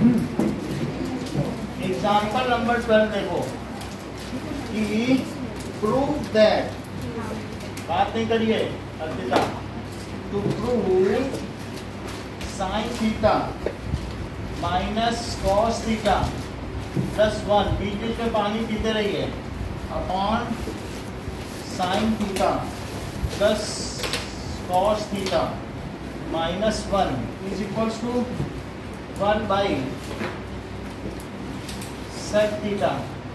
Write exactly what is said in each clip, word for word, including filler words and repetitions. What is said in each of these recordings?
Example number twelve देखो कि prove that, बात नहीं करिए Arpita, to prove sine theta minus cos theta plus one, बीच बीच में पानी पीते रहिए, upon sine theta plus cos theta minus one is equals to one by sec theta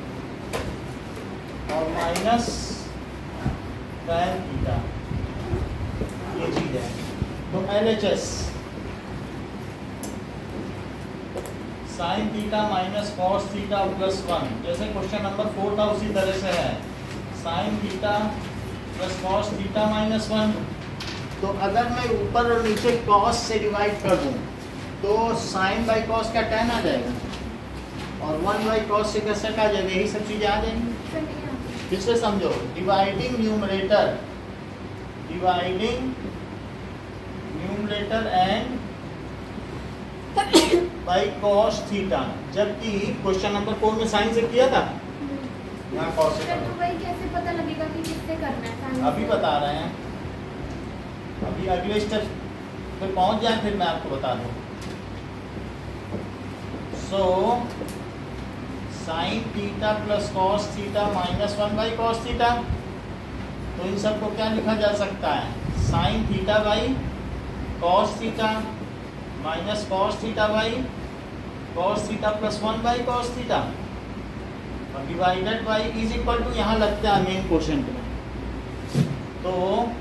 और माइनस टैन थीटा, ये चीज है। तो L H S sine theta minus cos theta plus one, जैसे क्वेश्चन नंबर फोर था उसी तरह से है, sine theta plus cos theta minus one. तो अगर मैं ऊपर और नीचे कॉस से डिवाइड कर दूं तो साइन बाई कॉस का टैन आ जाएगा और वन बाई कॉस से कैसे आ जाएगा, यही सब चीजें आ जाएंगी। फिर से समझो, dividing numerator dividing numerator and by cos theta, जबकि क्वेश्चन नंबर फोर में साइन से किया था, यहाँ कॉस से तो भाई कैसे पता लगेगा कि किससे करना है? अभी बता रहे हैं, अभी अगले स्टेप पे पहुंच जाए फिर मैं आपको बता दूं। So sine theta plus cos theta minus one by cos theta, तो इन सबको क्या लिखा जा सकता है, sine theta by cos theta minus cos theta by cos theta plus one by cos theta और divided by is equal to, यहाँ लगता है मेन क्वेश्चन पे, तो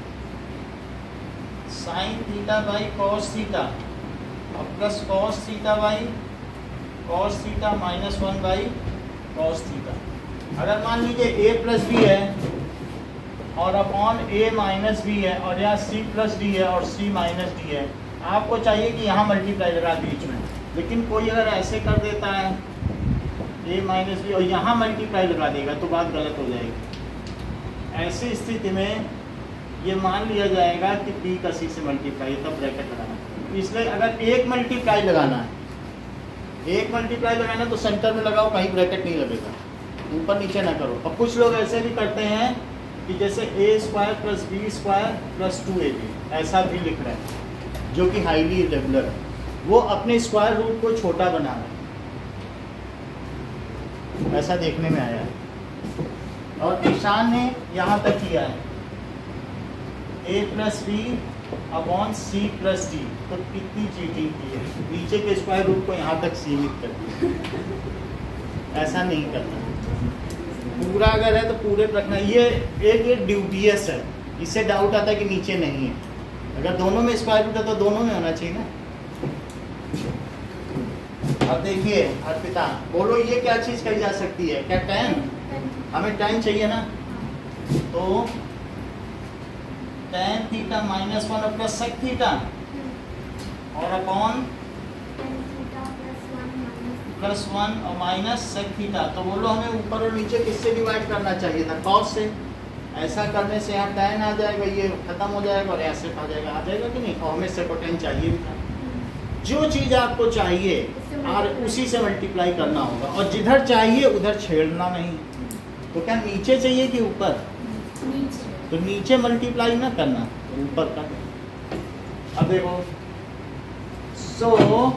sine theta by cos theta और plus cos theta by cos theta minus one by cos theta. अगर मान लीजिए a प्लस बी है और अपॉन a माइनस बी है और यहाँ c प्लस डी है और c माइनस डी है, आपको चाहिए कि यहाँ मल्टीप्लाई लगा बीच में, लेकिन कोई अगर ऐसे कर देता है a माइनस बी और यहाँ मल्टीप्लाई लगा देगा तो बात गलत हो जाएगी। ऐसी स्थिति में ये मान लिया जाएगा कि b का c से मल्टीप्लाई, तब ब्रैकेट लगाना। इसलिए अगर एक मल्टीप्लाई लगाना है एक मल्टीप्लाई लगाना तो सेंटर में लगाओ, कहीं ब्रैकेट नहीं लगेगा, ऊपर नीचे ना करो। और कुछ लोग ऐसे भी करते हैं कि जैसे A square plus B square plus two A B, ऐसा भी लिख रहे हैं जो कि हाईली इरेगुलर है, वो अपने स्क्वायर रूट को छोटा बना रहे हैं, ऐसा देखने में आया है। और ईशान ने यहाँ तक किया है A plus B upon C plus D, तो कितनी चीटिंग की है, नीचे के स्क्वायर रूट को यहाँ तक सीमित कर दिया। ऐसा नहीं करना, पूरा अगर है तो पूरे रखना। ये एक ये ड्यूबियस है, इससे डाउट आता है कि नीचे नहीं है, अगर दोनों में स्क्वायर रूट है तो दोनों में होना चाहिए ना। अब देखिए अर्पिता, बोलो ये क्या चीज़ कही जा सकती है, क्या टैन, हमें टैन चाहिए ना, तो टैन थीटा माइनस वन और प्लस सेक थीटा और अपॉन प्लस वन और माइनस सेक थीटा। तो बोलो हमें ऊपर और नीचे किससे डिवाइड करना चाहिए था, कॉस से। ऐसा करने से यहाँ टैन आ जाएगा, ये खत्म हो जाएगा और ऐसे आ जाएगा, आ जाएगा कि नहीं। और हमें सेकोटेन चाहिए भी था, जो चीज़ आपको चाहिए और उसी से मल्टीप्लाई करना होगा, और जिधर चाहिए उधर छेड़ना नहीं। तो क्या नीचे चाहिए कि ऊपर, तो नीचे मल्टीप्लाई ना करना, ऊपर कर। अब देखो, so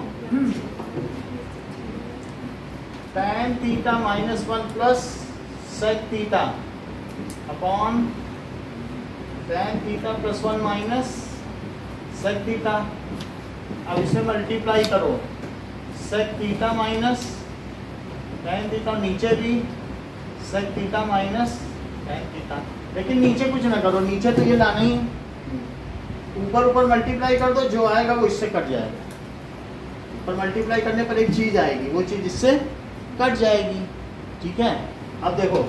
tan theta minus one plus sec theta upon tan theta plus one minus sec theta. अब इसे मल्टीप्लाई करो, sec theta minus tan theta, नीचे भी sec theta minus tan theta. लेकिन नीचे कुछ ना करो, नीचे तो ये लाना ही है, ऊपर ऊपर मल्टीप्लाई कर दो, जो आएगा वो इससे कट जाएगा। ऊपर मल्टीप्लाई करने पर एक चीज आएगी, वो चीज इससे कट जाएगी, ठीक है। अब देखो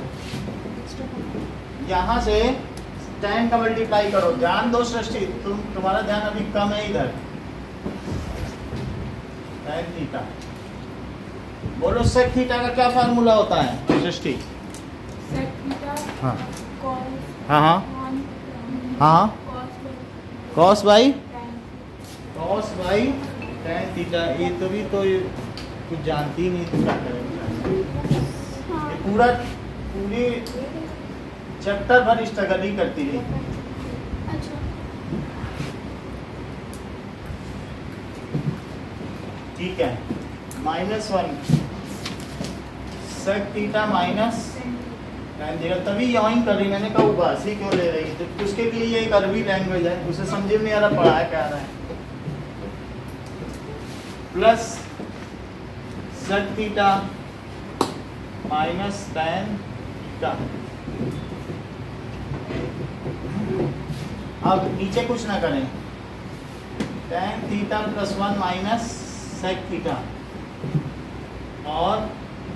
यहाँ से टैन का मल्टीप्लाई करो, ध्यान दो सृष्टि, तुम तुम्हारा ध्यान अभी कम है इधर। टैन थीटा, बोलो सेक थीटा का क्या फार्मूला होता है सृष्टि? हाँ हाँ हाँ हाँ cos by cos by tan theta. ये तो भी तो कुछ जानती ही नहीं तो क्या करेंगे। हाँ। ये पूरा पूरी चैप्टर भर स्ट्रगल ही करती रही। अच्छा। ठीक है, minus one sec theta minus time देगा, तभी यॉइंग कर रही। मैंने कहा उबासी क्यों ले रही, तो उसके लिए ये एक अरबी लैंग्वेज है, उसे समझ में नहीं आ रहा पढ़ाया क्या रहा है। Plus sec theta minus tan theta. अब नीचे कुछ ना करें, tan theta plus one minus sec theta और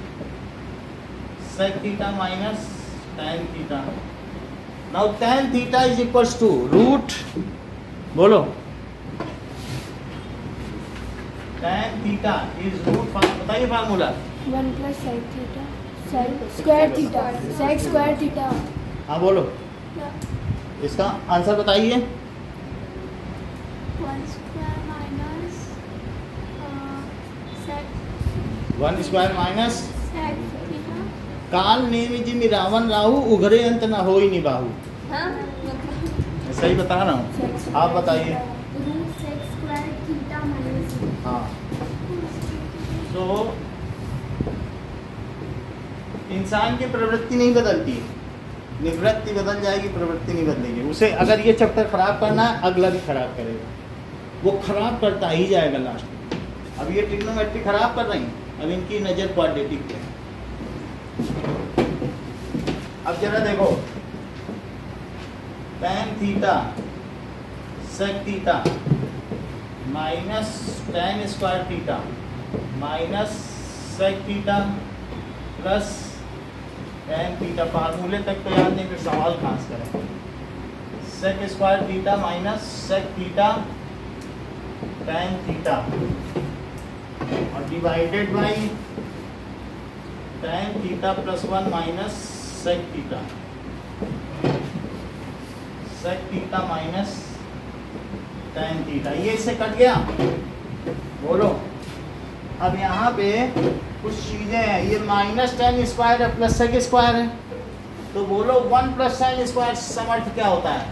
sec theta minus tan theta. Now tan theta is equals to root, बोलो टैन थीटा इज रूट, बताइए formula. One plus sec theta sec square theta sec square theta. हाँ बोलो, इसका answer बताइए। One square minus sec one square minus sec theta. काल नेमि मिरावन राहु उघरे अंत न हो ही निबाहु। हाँ, मैं सही बता रहा हूँ, आप बताइए। Root sec square theta minus. हाँ, तो इंसान की प्रवृत्ति नहीं बदलती, निवृत्ति बदल जाएगी, प्रवृत्ति नहीं बदलेगी। उसे अगर ये चैप्टर खराब करना है, अगला भी खराब करेगा, वो खराब करता ही जाएगा लास्ट में। अब ये ट्रिग्नोमेट्री खराब कर रही हैं, अब इनकी नज़र क्वाड्रेटिक पे है। अब जरा देखो, tan theta sec theta minus tan square theta minus sec theta plus tan theta. फार्मूले तक तो याद नहीं, फिर सवाल कहाँ से करें। Sec square theta minus sec theta tan theta और divided by tan theta plus one minus sec theta. Sec theta minus tan theta, ये इससे कट गया। बोलो, अब यहाँ पे कुछ चीजें हैं, ये माइनस टेन स्क्वायर है प्लस सेक स्क्वायर है, तो बोलो वन प्लस टेन स्क्वायर समर्थ क्या होता है?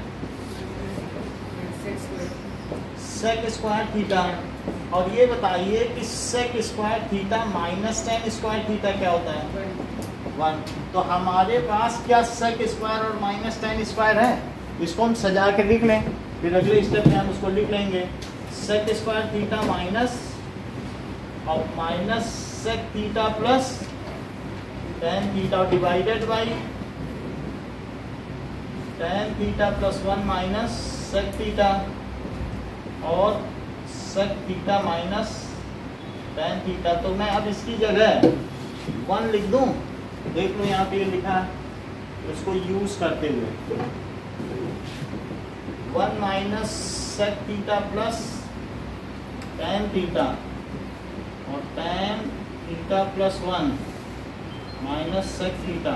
Sec square theta. और ये बताइए कि sec square theta minus tan square theta क्या होता है? वन। तो हमारे पास क्या सेक स्क्वायर और माइनस टेन स्क्वायर है? इसको हम सजा के लिख लें, फिर अगले स्टेप में हम उसको लिख लेंगे। सेक स्क्वायर थीटा माइनस और minus sec theta plus tan theta divided by tan theta plus one minus sec theta और sec theta minus tan theta. तो मैं अब इसकी जगह वन लिख दूं, देख लो यहाँ पे ये लिखा है, इसको यूज करते हुए one minus sec theta plus tan theta और tan theta plus one minus sec theta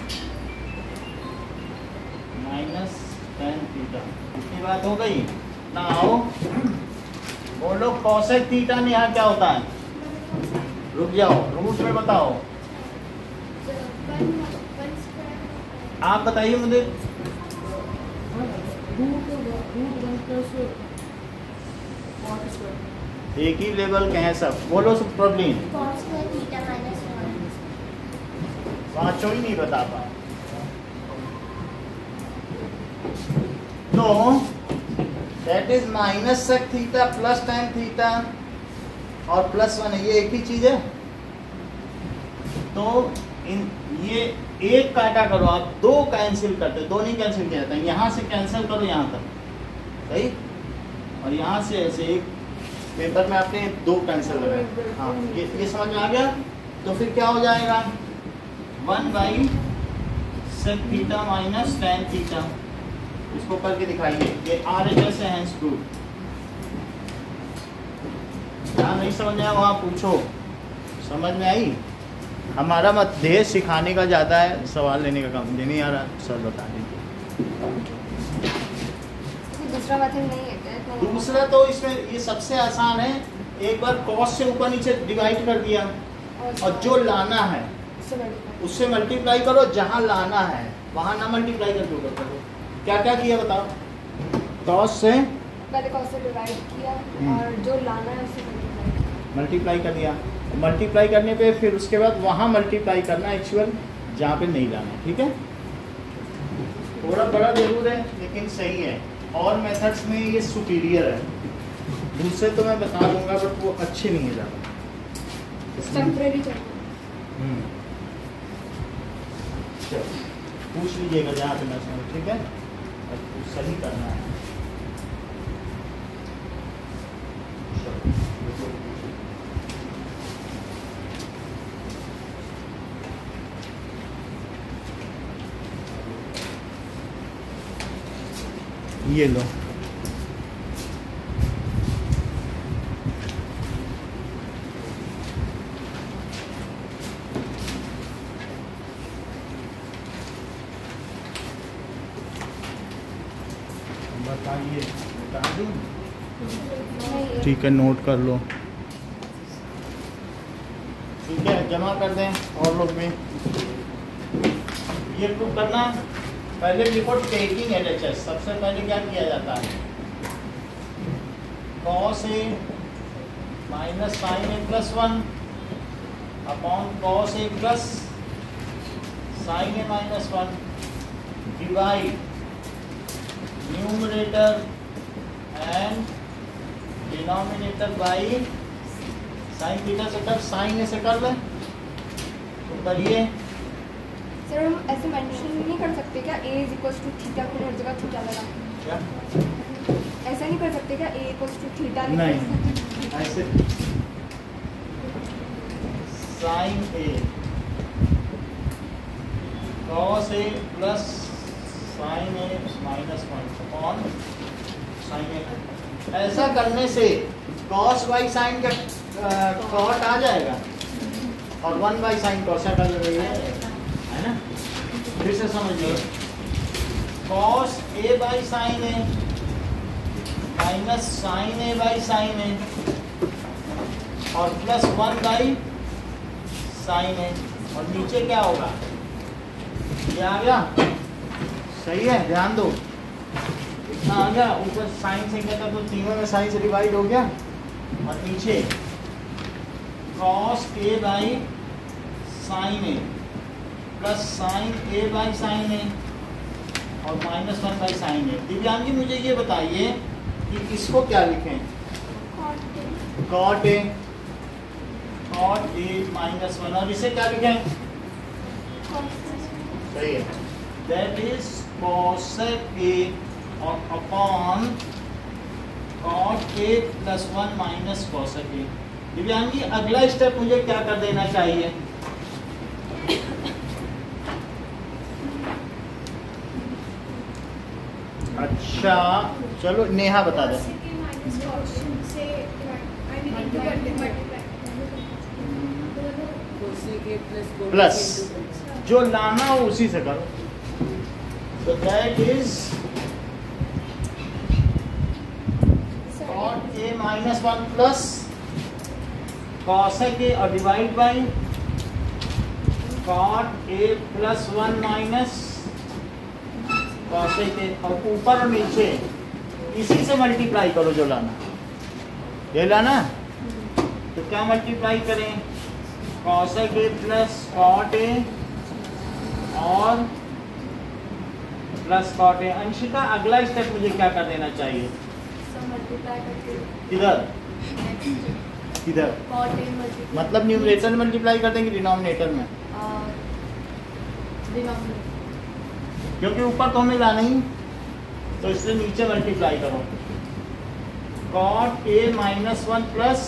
minus tan theta. इतनी बात हो गई ना। आओ बोलो कॉसेक थीटा में यहाँ क्या होता है? रुक जाओ, रूट में बताओ, आप बताइए मुझे। एक ही लेवल के हैं सब, बोलो सब प्रॉब्लम। पाँचों ही नहीं बता पा। तो that is minus sec theta plus tan theta और प्लस वन है, ये एक ही चीज है। तो इन ये एक काटा करो आप, दो कैंसिल करते, दो नहीं कैंसिल किया जाता, यहाँ से कैंसिल करो यहाँ तक, सही। और यहाँ से ऐसे एक पेपर में आपने दो कैंसिल लगाए। हाँ, ये ये समझ में आ गया। तो फिर क्या हो जाएगा? One by sec theta minus tan theta. इसको करके दिखाइए, ये आर एच एस है, हैंस प्रूफ। जहाँ नहीं समझ आया वहाँ पूछो, समझ में आई? हमारा मत ध्येय सिखाने का ज़्यादा है, सवाल लेने का काम नहीं आ रहा। सर बता दीजिए। दूसरा मेथड नहीं है क्या? दूसरा तो इसमें ये सबसे आसान है, एक बार कॉस से ऊपर नीचे डिवाइड कर दिया और जो लाना है उससे मल्टीप्लाई करो, जहाँ लाना है वहाँ ना मल्टीप्लाई करके ऊपर करो। क्या क्या किया बताओ? कॉस से पहले कॉस से डिवाइड किया और जो लाना है उससे मल्टीप्लाई मल्टीप्लाई कर दिया। मल्टीप्लाई करने पे फिर उसके बाद वहाँ मल्टीप्लाई करना एक्चुअल जहाँ पे नहीं लाना। ठीक है, थोड़ा बड़ा जरूर है लेकिन सही है। और मेथड्स में ये सुपीरियर है, दूसरे तो मैं बता दूंगा बट वो अच्छे नहीं है ज़्यादा। टेम्परेरी चाहिए। चलो पूछ लीजिएगा जहाँ पे मैं समझ। ठीक है, अब सही करना है। ये लो, बताइए, बता दूं? ठीक है, नोट कर लो। ठीक है, जमा कर दें और लोग में। ये प्रूव करना, पहले लिखो टेकिंग एल एच एस। सबसे पहले क्या किया जाता है? Cos A minus sine A plus one upon cos A plus sine A minus one divide numerator and denominator by sine theta से कर, साइन ए से कर ले तो करिए। सर हम ऐसे मेंशन नहीं कर सकते क्या a is equals to theta को हर जगह थीटा लगा? क्या ऐसा नहीं कर सकते क्या a इक्वल्स टू थीटा? नहीं, ऐसे sine A cos A plus sine A minus one upon sine A. ऐसा करने से कॉस बाई साइन का कॉट आ जाएगा और वन बाई साइन कॉसेट आ जाएगा, है ना? फिर से समझिए, cos A by sine A minus sine A by sine A और plus one by sine A, और नीचे क्या होगा? ये आ गया, सही है, ध्यान दो। इतना आ गया, ऊपर साइन से क्या था तो तीनों में साइन से डिवाइड हो गया, और नीचे cos A by sine A plus sine A by sine A और minus one by sine A. Divyang ji मुझे ये बताइए कि इसको क्या लिखें? Cot A, cot A minus one, और इसे क्या लिखें? सही है, दैट इज कॉसेक ए और upon cot A plus one minus cosec A. Divyang ji अगला स्टेप मुझे क्या कर देना चाहिए? अच्छा चलो नेहा बता दे। प्लस जो लाना हो उसी से करो, तो that is cot A minus one plus cosec A और divide by cot A plus one minus cosec A, और ऊपर और नीचे इसी से मल्टीप्लाई करो जो लाना। ये लाना तो क्या मल्टीप्लाई करें? Cosec A plus cot A और प्लस कॉट ए। अंशिका अगला स्टेप मुझे क्या कर देना चाहिए? किधर किधर? मतलब न्यूमरेटर में मल्टीप्लाई कर देंगे डिनोमिनेटर में, क्योंकि ऊपर तो हमें लाना ही, तो इसलिए नीचे मल्टीप्लाई करो। Cot A minus one plus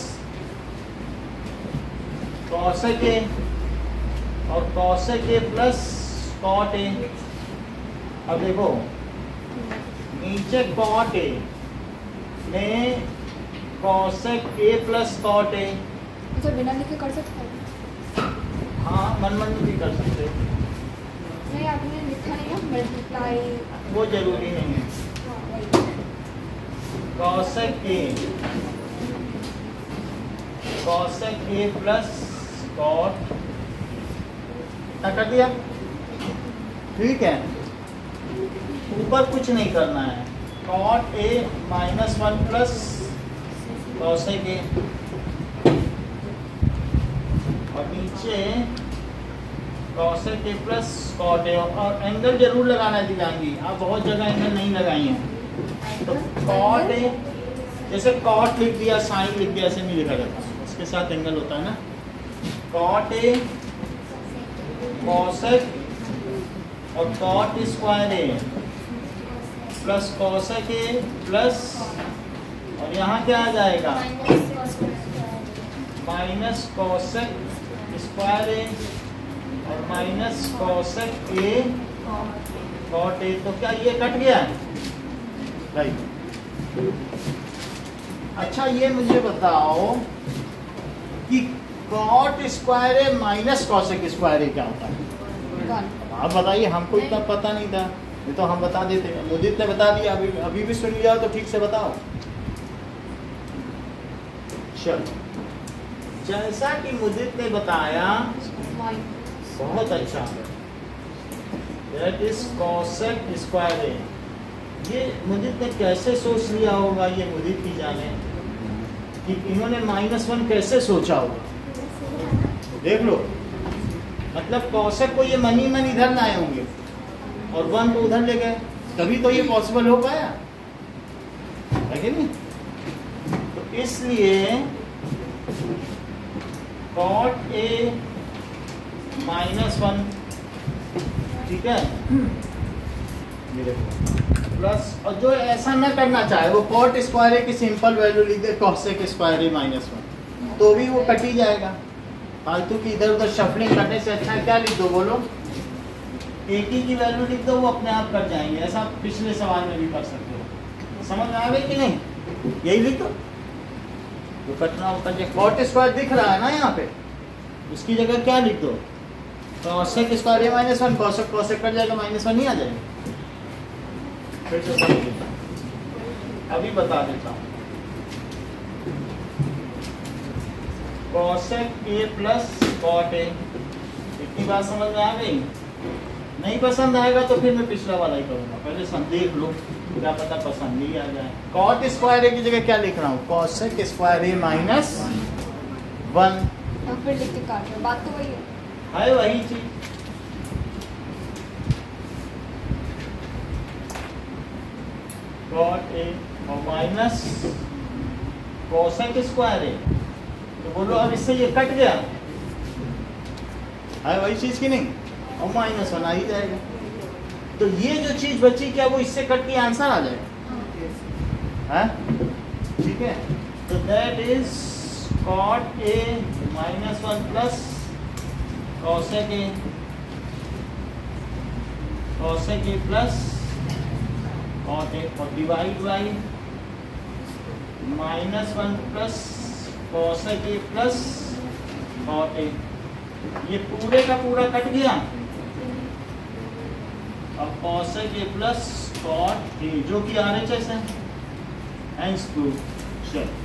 cosec A और cosec A plus cot A. अब देखो नीचे कॉट ए में cosec A plus cot A, तो बिना लिखे कर सकते हैं? हाँ मन मन भी कर सकते हो। नहीं आपने लिखा नहीं है मल्टीप्लाई, वो जरूरी नहीं है। Cosec A cosec A plus cot, क्या कर दिया? ठीक है, ऊपर कुछ नहीं करना है, cot A minus one plus cosec A, और नीचे cosec A plus cot A, और एंगल जरूर लगाना दिखाएंगी, आप बहुत जगह एंगल नहीं लगाई हैं। तो कॉट ए, जैसे कॉट लिख दिया, साइन लिख दिया, ऐसे नहीं लिखा जाता, इसके साथ एंगल होता है ना। कॉट ए कॉसेक और cot square A plus cosec A plus, और यहाँ क्या आ जाएगा? माइनस कॉसेक स्क्वायर ए और minus cosec A cot A. तो क्या ये कट गया? राइट। अच्छा, ये मुझे बताओ कि cot square A minus cosec square A क्या होता है? आप बताइए, हमको इतना पता नहीं था, ये तो हम बता देते, मुदित ने बता दिया, अभी अभी भी सुन लिया तो ठीक से बताओ। चलो, जैसा कि मुदित ने बताया, बहुत अच्छा, that is cosec square A. ये मुदित ने कैसे सोच लिया होगा, ये मुदित की जाने कि इन्होंने माइनस वन कैसे सोचा होगा। देख लो, मतलब कॉसेक को ये मनी मन इधर लाए होंगे और वन को उधर ले गए, तभी तो ये पॉसिबल हो पाया है कि नहीं? तो इसलिए कॉट ए माइनस वन, ठीक है, प्लस, और जो ऐसा ना करना चाहे वो कॉट स्क्वायर ए की सिंपल वैल्यू लिख दे, cosec square A minus one, तो भी वो कट ही जाएगा। फालतू की इधर उधर शफलिंग करने से अच्छा क्या लिख दो, बोलो? एक ही की वैल्यू लिख दो, वो अपने आप कट जाएंगे। ऐसा पिछले सवाल में भी कर सकते हो। समझ में आ गई कि नहीं? यही लिख दो, जो कटना हो कट जाए। कॉट स्क्वायर दिख रहा है ना यहाँ पे, इसकी जगह क्या लिख दो? Cosec square A minus one, cosec cosec cut जाएगा, माइनस वन ही आ जाएगा। फिर से अभी बता देता हूँ, cosec A plus cot A, इतनी बात समझ में आ गई? नहीं पसंद आएगा तो फिर मैं पिछला वाला ही करूँगा, पहले सब देख लो, क्या पता पसंद ही आ जाए। कॉट स्क्वायर ए की जगह क्या लिख रहा हूँ? Cosec square A minus one, और फिर लिख के काट रहे, बात तो वही है, है वही चीज। कॉट ए और माइनस कॉसेक स्क्वायर ए, तो बोलो अब इससे ये कट गया, है वही चीज की नहीं? और माइनस वन आ ही जाएगा, तो ये जो चीज बची क्या वो इससे कट के आंसर आ जाएगा, है? ठीक है, तो that is cot A minus one plus cosec A, cosec A plus cot A, और divide by minus one plus cosec A plus cot A. ये पूरे का पूरा कट गया, अब cosec A plus cot A, जो कि आर एच एस है, हेंस प्रूव। चलो,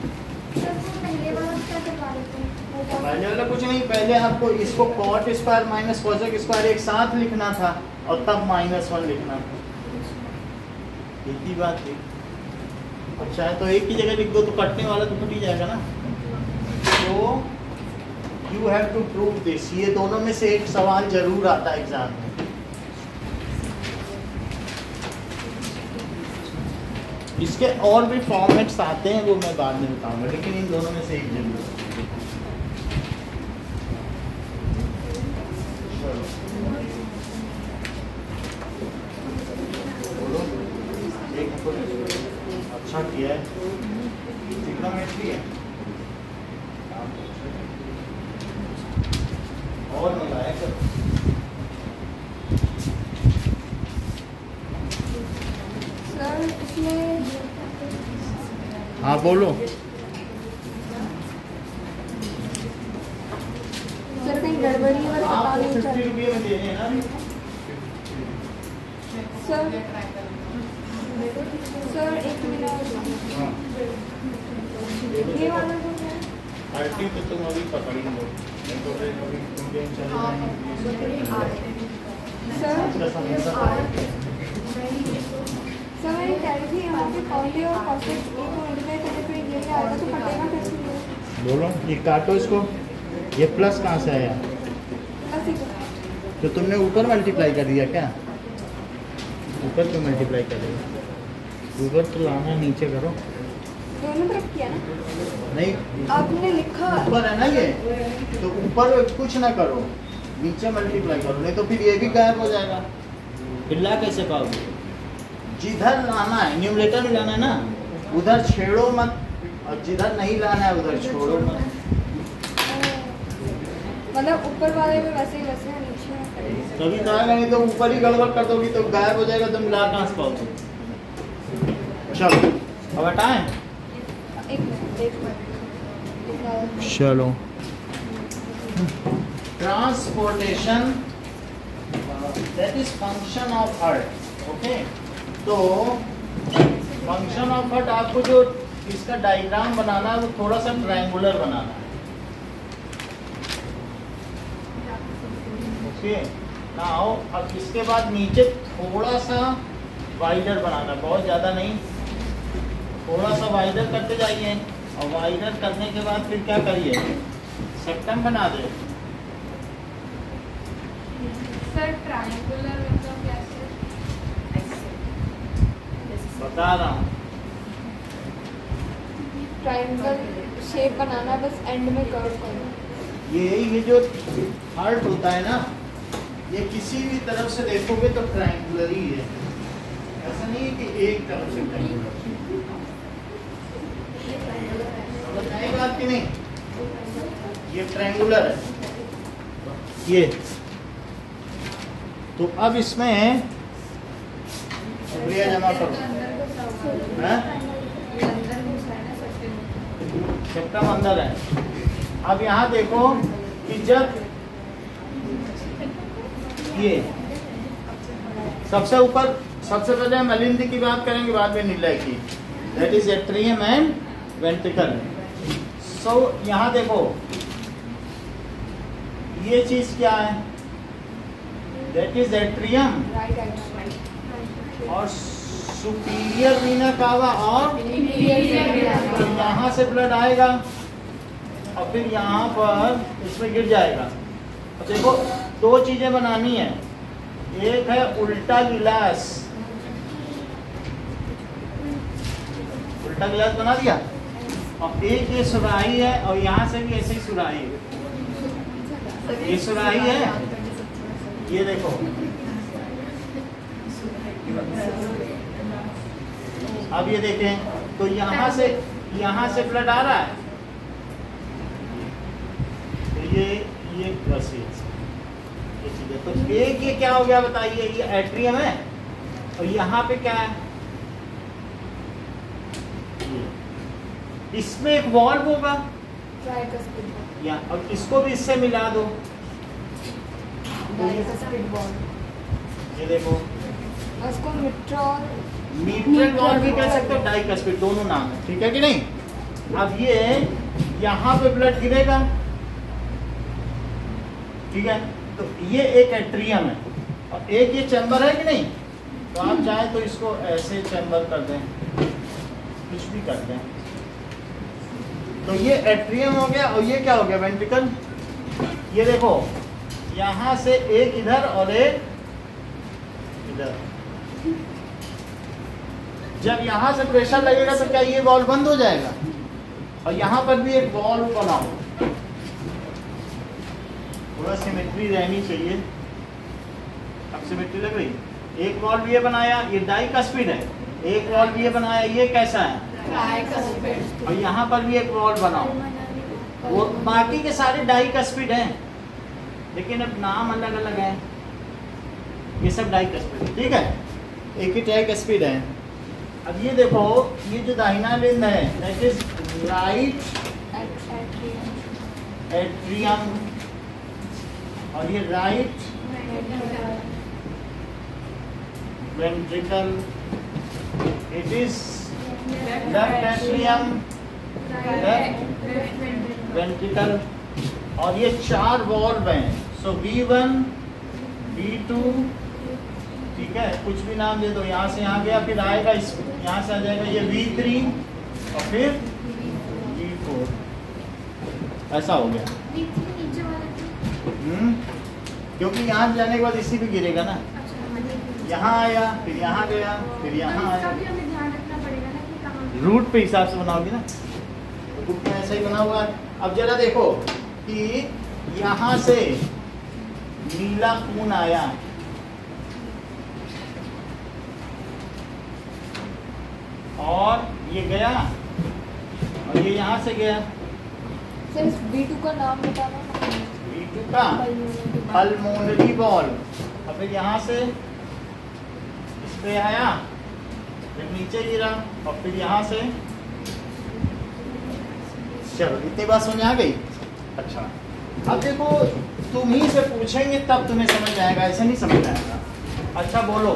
पहले वाला कुछ नहीं, पहले आपको इसको cot square minus cosec square एक साथ लिखना था और तब माइनस वन लिखना था, एक ही बात थी। अच्छा है, तो एक की जगह लिख दो तो कटने वाला तो कट ही जाएगा ना। तो you have to prove this, ये दोनों में से एक सवाल जरूर आता है एग्जाम में। इसके और भी फॉर्मेट्स आते हैं, वो मैं बाद में बताऊंगा, लेकिन इन दोनों में से एक जरूर। अच्छा किया है, ट्रिग्नोमेट्री है, और मिलाया कर। सर इसमें, हाँ बोलो। सर कहीं गड़बड़ी है, पता आपको नहीं फिफ्टी चल। रुपये में देने हैं ना। सर सर एक मिनट, हाँ। ये वाला जो है थर्टी तो तुम अभी पकड़ ही लो, नहीं तो फिर कभी तुम गेम चले जाएंगे। सर इसका समझ सर मैंने कह रही थी यहाँ पे कॉन्टे और कॉसेट एक को मल्टीप्लाई करने पे ये भी आएगा तो कटेगा कैसे? बोलो, ये काटो इसको, ये प्लस कहाँ से आया? प्लस ही तो तुमने ऊपर मल्टीप्लाई कर दिया क्या? ऊपर क्यों मल्टीप्लाई कर दिया? ऊपर तो लाना, नीचे करो। दोनों तरफ किया ना? नहीं, आपने लिखा ऊपर है ना ये, तो ऊपर कुछ ना करो, नीचे मल्टीप्लाई करो, नहीं तो फिर ये भी गायब हो जाएगा। फिर ला कैसे पाओगे? जिधर लाना है, न्यूमरेटर में लाना है ना, उधर छेड़ो मत, और जिधर नहीं लाना है उधर छोड़ो मत। मतलब ऊपर वाले में वैसे ही वैसे है, नीचे में करेंगे। कभी तो आएगा, नहीं तो ऊपर ही गड़बड़ कर दोगी तो गायब हो जाएगा, तुम ला कहाँ से पाओगे? चलो अब हटाएं। एक मिनट, एक मिनट। चलो, transportation that is function of heart. Okay, तो फंक्शन ऑफ हर्ट आपको जो इसका डायग्राम बनाना है वो थोड़ा सा ट्रायंगुलर बनाना है। ओके, नाउ अब इसके बाद नीचे थोड़ा सा वाइडर बनाना, बहुत ज़्यादा नहीं, थोड़ा सा वाइडर करते जाइए, और वाइडर करने के बाद फिर क्या करिए? सेक्टम बना दे। सर ट्रायंगुलर मतलब कैसे? बता रहा हूँ, ट्रायंगल शेप बनाना, बस एंड में कर्व करना। ये ये जो हार्ट होता है ना, ये किसी भी तरफ से देखोगे तो ट्रायंगुलर ही है, ऐसा नहीं है कि एक तरफ से ट्रायंगुलर। बताइए बात की नहीं, ये ट्रायंगुलर है ये। तो अब इसमें क्रिया जमा करो, हैं? सेक्टम अंदर है। अब यहाँ देखो कि जब ये सबसे ऊपर, सबसे पहले हम अलिंदी की बात करेंगे, बाद में नीला की, that is atrium and ventricle. So यहाँ देखो ये चीज क्या है? दैट इज एट्रियम और सुपीरियर वीना कावा, और यहाँ से ब्लड आएगा और फिर यहाँ पर इसमें गिर जाएगा। अब देखो दो चीजें बनानी है, एक है उल्टा गिलास, उल्टा गिलास बना दिया, और एक ये सुराही है, और यहाँ से भी ऐसे ही सुराही है, ये सुराही है, ये देखो। अब ये देखें तो यहाँ से यहाँ से ब्लड आ रहा है, तो ये ये बस ये चीज है। तो एक ये क्या हो गया बताइए? ये एट्रियम है, और यहाँ पे क्या है? इसमें एक वॉल्व होगा, या अब इसको भी इससे मिला दो, ये देखो, उसको मिट्रॉल मीट्रल वॉल्व भी कह सकते हो, डाइकस्पिड, दोनों नाम है, ठीक है कि नहीं? अब ये यहाँ पे ब्लड गिरेगा, ठीक है, तो ये एक एट्रियम है, और एक ये चैम्बर है कि नहीं? तो आप चाहे तो इसको ऐसे चैम्बर कर दें, कुछ भी कर दें। तो ये एट्रियम हो गया, और ये क्या हो गया? वेंट्रिकल। ये देखो यहाँ से एक इधर और एक इधर, जब यहाँ से प्रेशर लगेगा तो क्या ये वॉल्व बंद हो जाएगा? और यहाँ पर भी एक वॉल्व बनाओ, थोड़ा सिमेट्री रहनी चाहिए। अब सिमेट्री लग रही, एक वॉल्व ये बनाया, ये डाइकस्पिड है, एक वॉल्व ये बनाया, ये कैसा है? और यहाँ पर भी एक वॉल्व बनाओ। वो बाकी के सारे डाइकस्पिड हैं, लेकिन अब नाम अलग अलग है, ये सब डाइकस्पिड, ठीक है, एक ही डाइकस्पिड है। अब ये देखो, ये जो दाहिना लिंब है दैट इज राइट एट्रियम, और ये right ventricle, it is left atrium, left ventricle, और ये चार वॉल्व हैं, so B one, B two, ठीक है, कुछ भी नाम दे दो, यहाँ से यहाँ गया, फिर आएगा इस यहाँ से आ जाएगा ये वी थ्री और फिर वी फोर, ऐसा हो गया। हम्म, क्योंकि यहाँ जाने के बाद इसी पे गिरेगा ना, यहाँ आया, फिर यहाँ गया, फिर यहाँ आया, रूट पे हिसाब से बनाओगी ना, रूट में ऐसा ही बना हुआ है। अब जरा देखो कि यहाँ से नीला खून आया, और ये गया, और ये यहाँ से गया, सिर्फ बी टू का नाम बताना। बी टू का पल्मोनरी बॉल, और फिर यहाँ से इस पे आया, फिर नीचे गिरा, और फिर यहाँ से, चलो इतनी बात समझ आ गई। अच्छा, अब देखो तुम ही से पूछेंगे तब तुम्हें समझ आएगा, ऐसे नहीं समझ आएगा। अच्छा बोलो,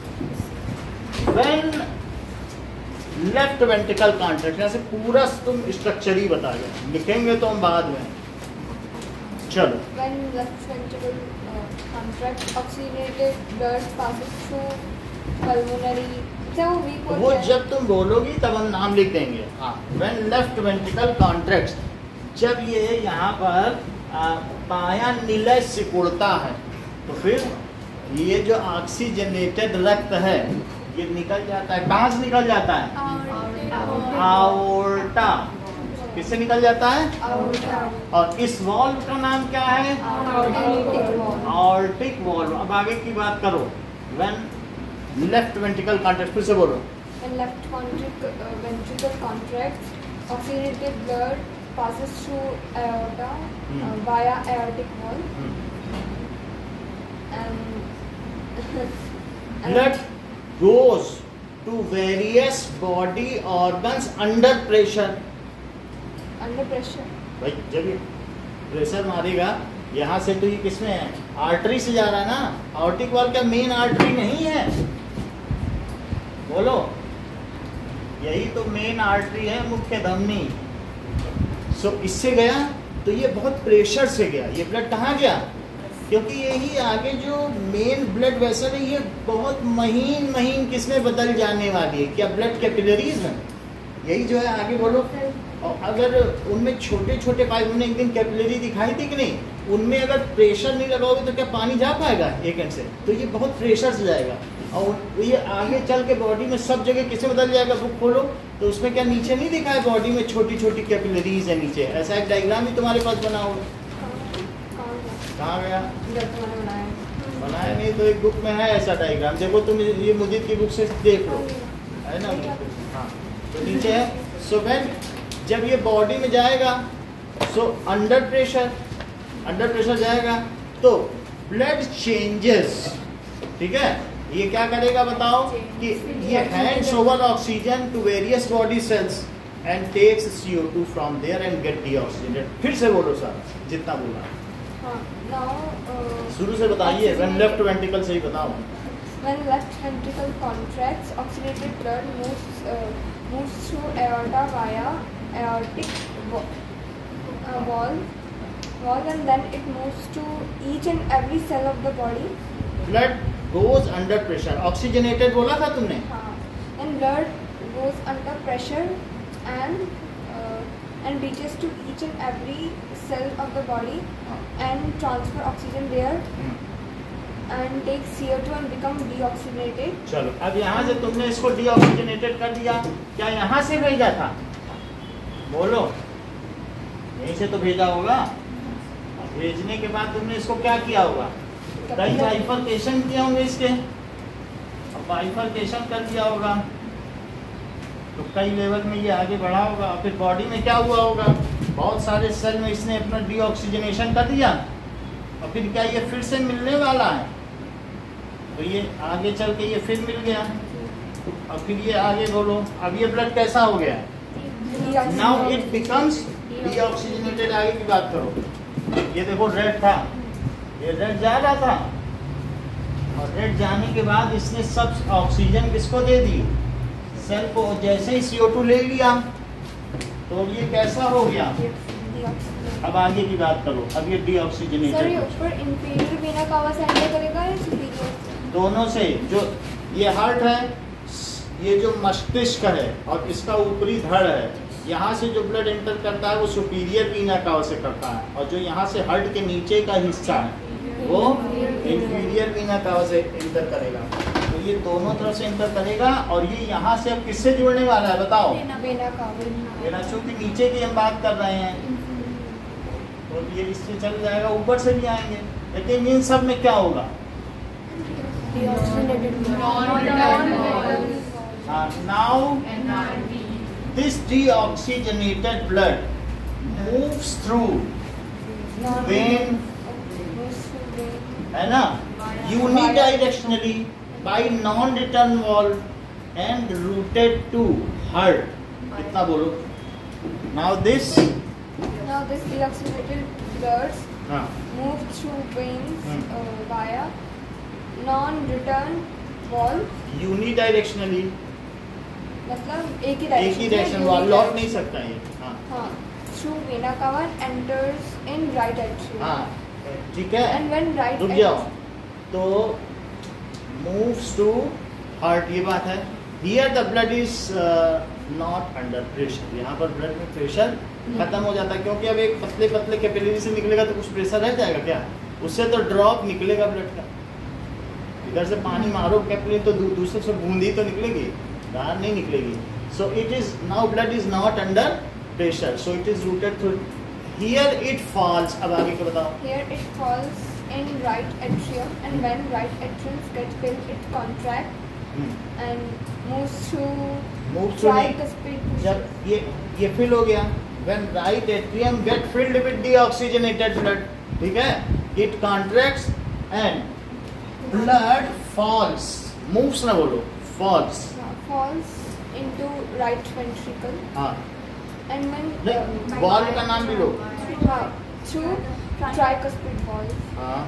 व्हेन लेफ्ट वेंट्रिकल कॉन्ट्रैक्ट, से पूरा तुम स्ट्रक्चर ही बता दो, लिखेंगे तो हम बाद में। चलो, When left ventricle uh, contracts, oxygenated blood passes through pulmonary. अच्छा, वो weak वो होता है। जब तुम बोलोगी तब हम नाम लिख देंगे। हाँ, व्हेन लेफ्ट वेंट्रिकल कॉन्ट्रैक्ट्स, जब ये यहाँ पर आ, पाया निलय सिकुड़ता है, तो फिर ये जो ऑक्सीजनेटेड रक्त है ये निकल जाता है। कहाँ से निकल जाता है? आओर्टा। किससे निकल जाता है? और इस वॉल्व का नाम क्या है? Aortic valve. अब आगे की बात करो, व्हेन लेफ्ट वेंट्रिकल कॉन्ट्रैक्ट, फिर से बोलो। When left ventricle, uh, ventricle contracts, oxygenated blood passes through aorta Hmm. uh, via aortic wall, hmm. and, and Blood goes to various body organs under pressure. under pressure. भाई जब ये pressure मारेगा यहाँ से, तो ये किसमें है? आर्टरी से जा रहा है ना। आर्टिक वॉल क्या मेन आर्टरी नहीं है? बोलो, यही तो मेन आर्टरी है, मुख्य धमनी। सो so, इससे गया तो ये बहुत प्रेशर से गया। ये ब्लड कहाँ गया? क्योंकि यही आगे जो मेन ब्लड वेसल है, ये बहुत महीन महीन किसमें बदल जाने वाली है? क्या ब्लड कैपिलरीज में? यही जो है, आगे बोलो। और अगर उनमें छोटे छोटे पाइप, हमने एक दिन कैपिलरी दिखाई थी कि नहीं, उनमें अगर प्रेशर नहीं लगाओगे तो क्या पानी जा पाएगा एक एंड से? तो ये बहुत प्रेशर से जाएगा, और ये आगे चल के बॉडी में सब जगह किससे बदल जाएगा? बुक खोलो तो उसमें क्या नीचे नहीं दिखा है? बॉडी में छोटी छोटी कैपिलरीज है नीचे। ऐसा एक डायग्राम भी तुम्हारे पास बना होगा। कहाँ गया? बनाया नहीं तो एक बुक में है ऐसा डायग्राम। देखो तुम ये मुजीद की बुक से देख लो, है ना? हाँ, तो नीचे है। सो व्हेन जब ये बॉडी में जाएगा, so under pressure, under pressure जाएगा तो ब्लड चेंजेस, ठीक है? ये क्या करेगा बताओ? कि ये hands over oxygen to various body cells and takes C O two from there and get deoxygenated. फिर से बोलो सर, जितना बोला। हाँ, now, uh, शुरू से बताइए, व्हेन लेफ्ट वेंट्रिकल से ही बताओ। when left ventricle contracts, oxygenated blood moves uh, moves through aorta via aortic wa- uh, wall, wall, and then it moves to each and every cell of the body. Blood goes under pressure, oxygenated बोला था तुमने। हाँ, and blood goes under pressure and uh, and reaches to each and every cell of the body and transfer oxygen there and take C O two and become deoxygenated. चलो, अब यहाँ से तुमने इसको डीऑक्सीजनेटेड कर दिया, क्या यहाँ से भेजा था? बोलो, यहीं से तो भेजा होगा। भेजने के बाद तुमने इसको क्या किया होगा? कई बाइफरकेशन किए होंगे इसके, अब बाइफरकेशन कर दिया होगा तो कई लेवल में ये आगे बढ़ा होगा। फिर बॉडी में क्या हुआ होगा? बहुत सारे सेल में इसने अपना डीऑक्सीजनेशन कर दिया, और फिर क्या ये फिर से मिलने वाला है? तो ये आगे चल के ये फिर मिल गया, और फिर ये आगे बोलो। अब ये ब्लड कैसा हो गया? Now it becomes deoxygenated. आगे की बात करो। ये देखो रेड था, ये रेड जा रहा था, और रेड जाने के बाद इसने सब ऑक्सीजन किसको दे दी? सेल को। जैसे ही सी ओ टू ले लिया, तो ये कैसा हो गया? Deoxygenated. अब आगे की बात करो। अब ये सर ये डीऑक्सीजनेटेड ऊपर इंफीरियर वेना कावा से एंटर करेगा या सुपीरियर? दोनों से, जो ये हार्ट है, ये जो मस्तिष्क है और इसका ऊपरी धड़ है, यहाँ से जो ब्लड एंटर करता है वो सुपीरियर वीना कावा से करता है, और जो यहाँ से हार्ट के नीचे का हिस्सा है वो इंफीरियर वीना कावा से एंटर करेगा। तो ये दोनों तरफ से एंटर करेगा, और ये यहाँ से अब किससे जुड़ने वाला है बताओ? Vena cava. वेना, चूंकि नीचे की हम बात कर रहे हैं तो ये इससे चल जाएगा, ऊपर से भी आएंगे, लेकिन इन सब में क्या होगा? Now this deoxygenated blood moves through vein, है ना, unidirectionally by non-return valve and routed to heart. कितना बोलो? Now this Now this deoxygenated blood हाँ moves through veins Hmm. uh, via non-return valve. unidirectionally, मतलब एक ही एक डायरेक्शन ही direction वाला लौट नहीं सकता ये। हाँ हाँ, through vena cava enters in right atrium. हाँ ठीक है। And when right रुक जाओ, तो moves to heart, ये बात है। Here the blood is uh, not under pressure, यहाँ पर ब्लड में प्रेशर खत्म हो जाता है, क्योंकि अब एक पतले पतले कैपिलरी से निकलेगा तो कुछ प्रेशर रह जाएगा क्या? उससे तो ड्रॉप निकलेगा ब्लड का। इधर से पानी मारो कैपिलरी तो दू, दूसरे से बूंदी तो निकलेगी, बाहर नहीं निकलेगी। So it is now blood is not under pressure, so it is routed through. Here it falls, अब आगे का बताओ। Here it falls in right atrium, and when right atrium gets filled, it contracts and moves through move through नहीं, tricuspid. जब ये ये fill हो गया, when right atrium get filled with deoxygenated blood, ठीक है, it contracts and blood falls, moves ना बोलो, falls। uh, falls into right ventricle, हाँ and when नहीं, valve का नाम भी लो। uh, through tricuspid valve, हाँ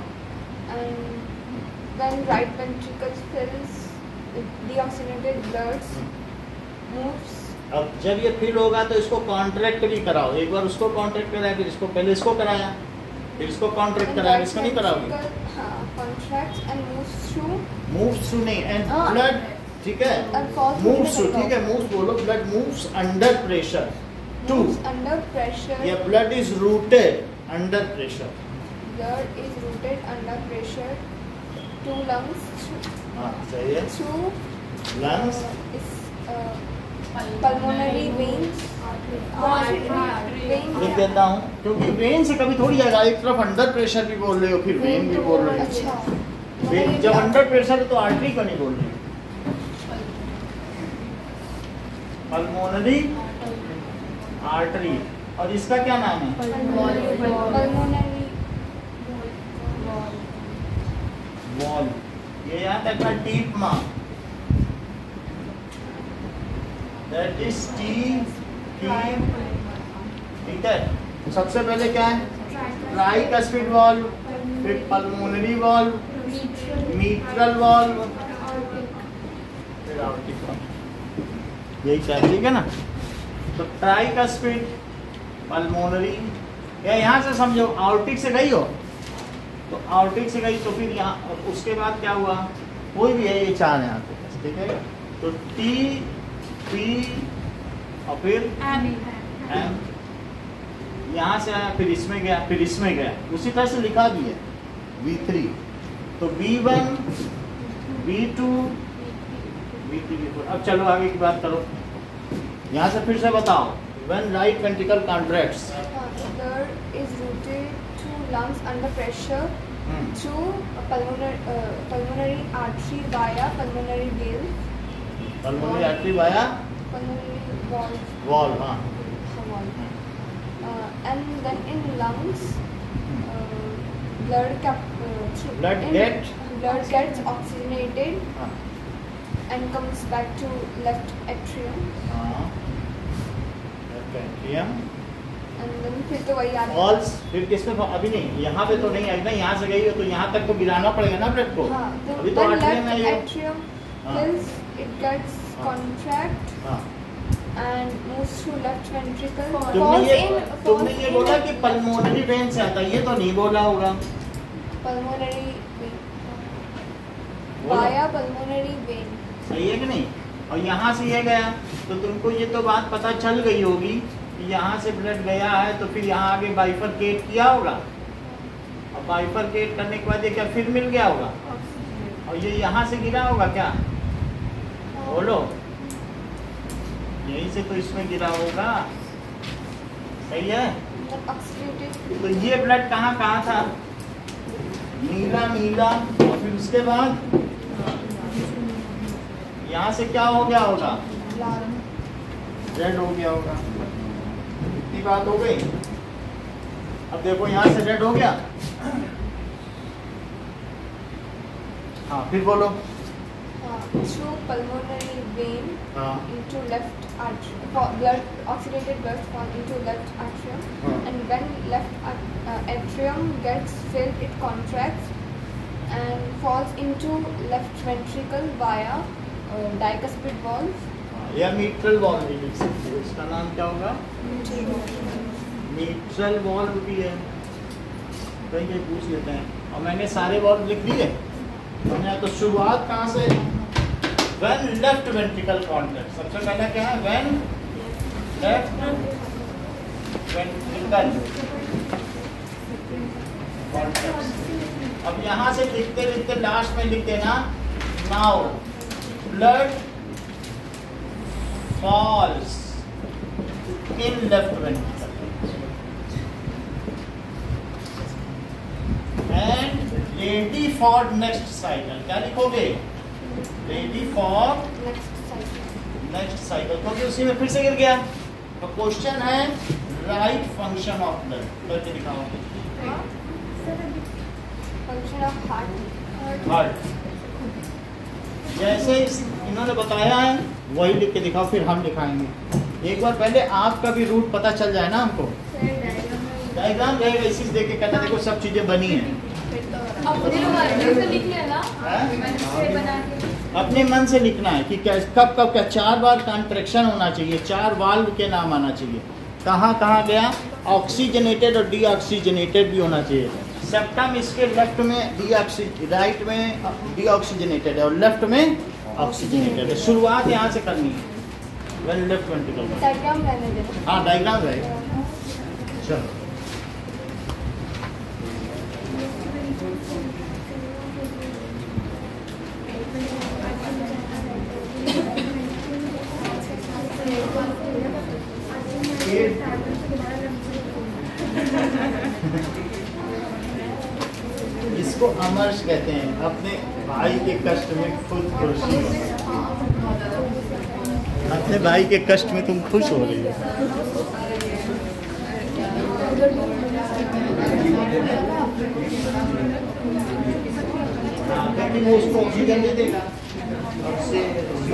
and when right ventricle fills with deoxygenated blood, moves. अब जब ये फिल होगा तो इसको कॉन्ट्रैक्ट भी कराओ, एक बार उसको कॉन्ट्रैक्ट कराया, फिर इसको, पहले इसको कराया, फिर इसको कॉन्ट्रैक्ट and कराया, right इसको नहीं कराओगे? ventricle, हाँ, contracts and moves through move through नहीं, एंड हाँ। ब्लड, ठीक है, and falls move into through, the ठीक है, मूव बोलो, blood moves under pressure to, moves under pressure. ये blood is routed under pressure. Blood is rooted under pressure to lungs through, हाँ सही है, through lungs, uh, is uh, pulmonary veins. veins. लिख देता हूँ, क्योंकि वेन से कभी थोड़ी जाएगा, एक तरफ अंडर प्रेशर भी बोल रहे हो, फिर वेन भी बोल रहे हो। अच्छा, वेन जब अंडर प्रेशर है तो आर्टरी को नहीं बोल रहे हो। पल्मोनरी आर्टरी, और इसका क्या नाम है? pulmonary valve. ये याद रखना, deep mark, that is T, ठीक है। सबसे पहले क्या है? ट्राइकस्पिड वॉल्व, फिर पल्मोनरी वॉल्व, मीट्रल वॉल्व, फिर आर्टिक वॉल्व। यही क्या, ठीक है ना? तो ट्राइकस्पिड, पल्मोनरी, या यहाँ से समझो, आर्टिक से गई हो तो आउटिक से गई, तो फिर यहाँ उसके बाद क्या हुआ? कोई भी है, ये चार यहाँ पे, ठीक है। तो टी, पी और फिर एम, यहाँ से आया, फिर इसमें गया, फिर इसमें गया, उसी तरह से लिखा भी है वी थ्री। तो V one, V two, V three, V four. अब चलो आगे की बात करो, यहाँ से फिर से बताओ। When right ventricle contracts, blood is routed to lungs under pressure hmm. through a pulmonary uh, pulmonary artery via pulmonary vein, pulmonary artery via pulmonary valve, valve, हाँ, the valve. Uh, and then in lungs, uh, blood cap uh, through Blood in, get- blood gets oxygenated हाँ, and comes back to left atrium, हाँ, atrium, and then फिर तो वही आता है। walls, फिर किसमें? अभी नहीं, यहाँ पे तो नहीं है ना, यहाँ से गई हो तो यहाँ तक तो गिराना पड़ेगा ना ब्लड को। हाँ, तो अभी तो when आर्टरी left में ये, atrium हाँ। fills, it gets हाँ। contract हाँ, and moves through left ventricle. तुमने Falls ये in तुमने falls ये बोला in कि पल्मोनरी वेन से आता है, ये तो नहीं बोला होगा। pulmonary vein. बोलो। Via pulmonary vein. सही है कि नहीं? और यहाँ से ये गया तो तुमको ये तो बात पता चल गई होगी कि यहाँ से ब्लड गया है तो फिर यहाँ आगे बाइफरकेट किया होगा, और बाइफरकेट करने के बाद ये क्या फिर मिल गया होगा, और ये यहाँ से गिरा होगा क्या? बोलो, यहीं से तो इसमें गिरा होगा। सही है? Oxidated. तो ये ब्लड कहाँ कहाँ था? नीला नीला, और फिर उसके बाद यहाँ से क्या हो गया होगा? लाल. रेड हो गया होगा। इतनी बात हो गई। अब देखो यहाँ से रेड हो गया। हाँ फिर बोलो। Through pulmonary vein हाँ into left atrium. Blood, oxidated blood fall into left atrium, हाँ and when left at- uh, atrium gets filled, it contracts and falls into left ventricle via uh, dicuspid valve. या मीट्रल valve भी लिख सकते हो, इसका नाम क्या होगा? मीट्रल वॉल्व भी है, कहीं कहीं पूछ लेते हैं। और मैंने सारे वॉल्व लिख दिए। हमने तो शुरुआत कहाँ से? When left ventricle contract. सबसे पहले क्या है? When left ventricle contract. अब यहाँ से लिखते लिखते लास्ट में लिख देना, now blood falls in left ventricle and ready for next cycle। क्या लिखोगे? ready for Next cycle. next cycle, क्योंकि उसी में फिर से गिर गया। तो क्वेश्चन है राइट फंक्शन ऑफ ब्लड, करके दिखाओ। Function of heart. हार्ट जैसे इस इन्होंने बताया है वही लिख के दिखाओ, फिर हम दिखाएंगे। एक बार पहले आपका भी रूट पता चल जाए ना हमको। डायग्राम रहेगा, इसी से देख के कहना देखो सब चीजें बनी हैं। अपने मन से लिखना है कि क्या कब कब क्या चार बार कॉन्ट्रैक्शन होना चाहिए, चार वाल्व के नाम आना चाहिए, कहाँ कहाँ गया, ऑक्सीजनेटेड और डीऑक्सीजनेटेड भी होना चाहिए। सेप्टम इसके लेफ्ट में डीऑक्सी राइट में डीऑक्सीजनेटेड है और लेफ्ट में ऑक्सीजनेटेड है। शुरुआत यहाँ से करनी है, वेल लेफ्ट वेंट्रिकल। डायग्राम रहने देना। हाँ डायग्राम रहेगा। चलो इसको अमर्ष कहते हैं, अपने भाई के कष्ट में खुद खुशी हो। अपने भाई के कष्ट में तुम खुश हो रही हो। लेकिन वो उसको ऑक्सीजन दे देगा। उससे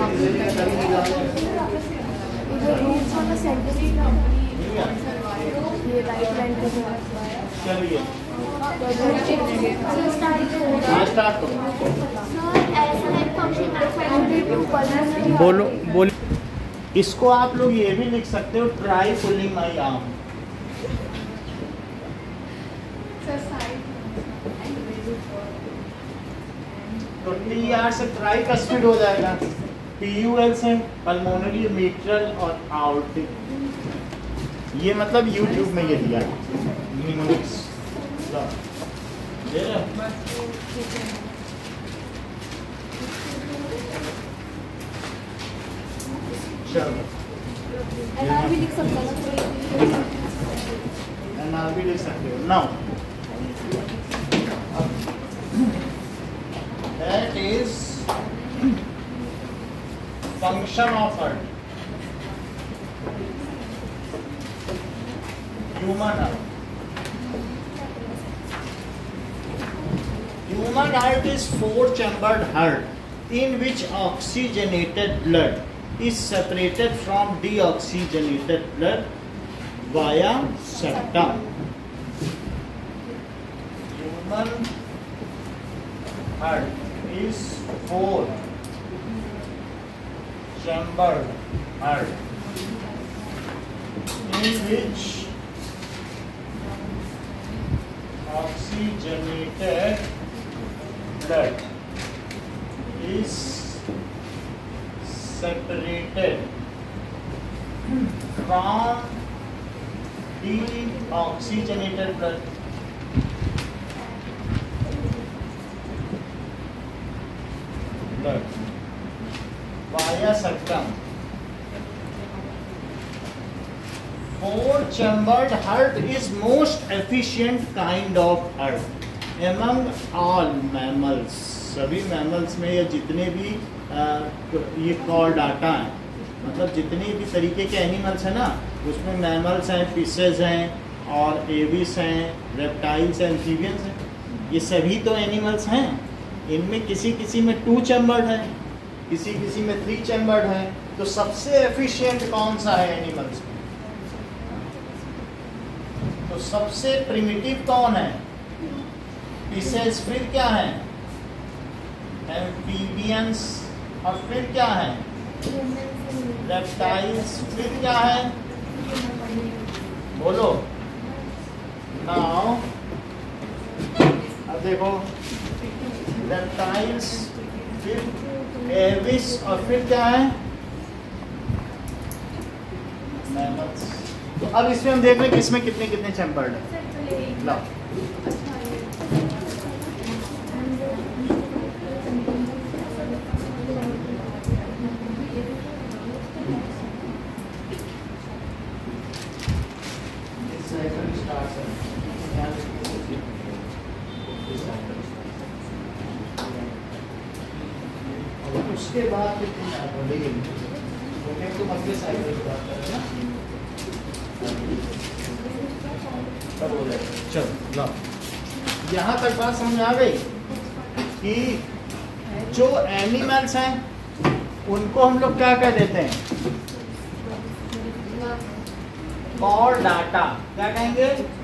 चलिए स्टार्ट करो। बोलो बोलो। इसको आप लोग ये भी लिख सकते हो, ट्राई पुलिंग माई आर्म। तो टी आर से ट्राई का स्पीड हो जाएगा, पी यू एल से पल्मोनरी, मीट्रल और आउटिक। ये मतलब यूट्यूब में ये दिया है। चलो एनआर भी लिख सकते हो। एनआर भी लिख सकते हो। Now that is function of heart, human heart. Human heart is four-chambered heart in which oxygenated blood is separated from deoxygenated blood via septum. Human heart is four chambered heart in which oxygenated blood is separated from deoxygenated blood. Blood via septum. Four-chambered heart is most efficient kind of heart among all mammals. सभी mammals में या जितने भी आ, ये chordata हैं, मतलब जितने भी तरीके के एनिमल्स हैं ना, उसमें मैमल्स हैं, फिशेज हैं और एविस हैं, रेप्टाइल्स हैं, एम्फीबियंस हैं, ये सभी तो एनिमल्स हैं। इनमें किसी किसी में टू चैम्बर्ड है, किसी किसी में थ्री चैम्बर्ड है। तो सबसे एफिशिएंट कौन सा है एनिमल्स में? तो सबसे प्रिमिटिव कौन है? फिशेज, फिर क्या है? एम्फीबियंस, और फिर क्या है? रेप्टाइल्स, फिर क्या है? बोलो नाउ। अब देखो, रेप्टाइल्स, फिर एविस, और फिर क्या है? मैमल्स। तो अब इसमें हम देख रहे हैं कि इसमें कितने कितने चैम्बर्ड है। लो उसके बाद तुम अगले साइकिल की बात कर रहे हो ना। चलो यहाँ तक बात समझ आ गई कि जो एनिमल्स हैं उनको हम लोग क्या कह देते हैं? कॉर्डाटा। क्या कहेंगे?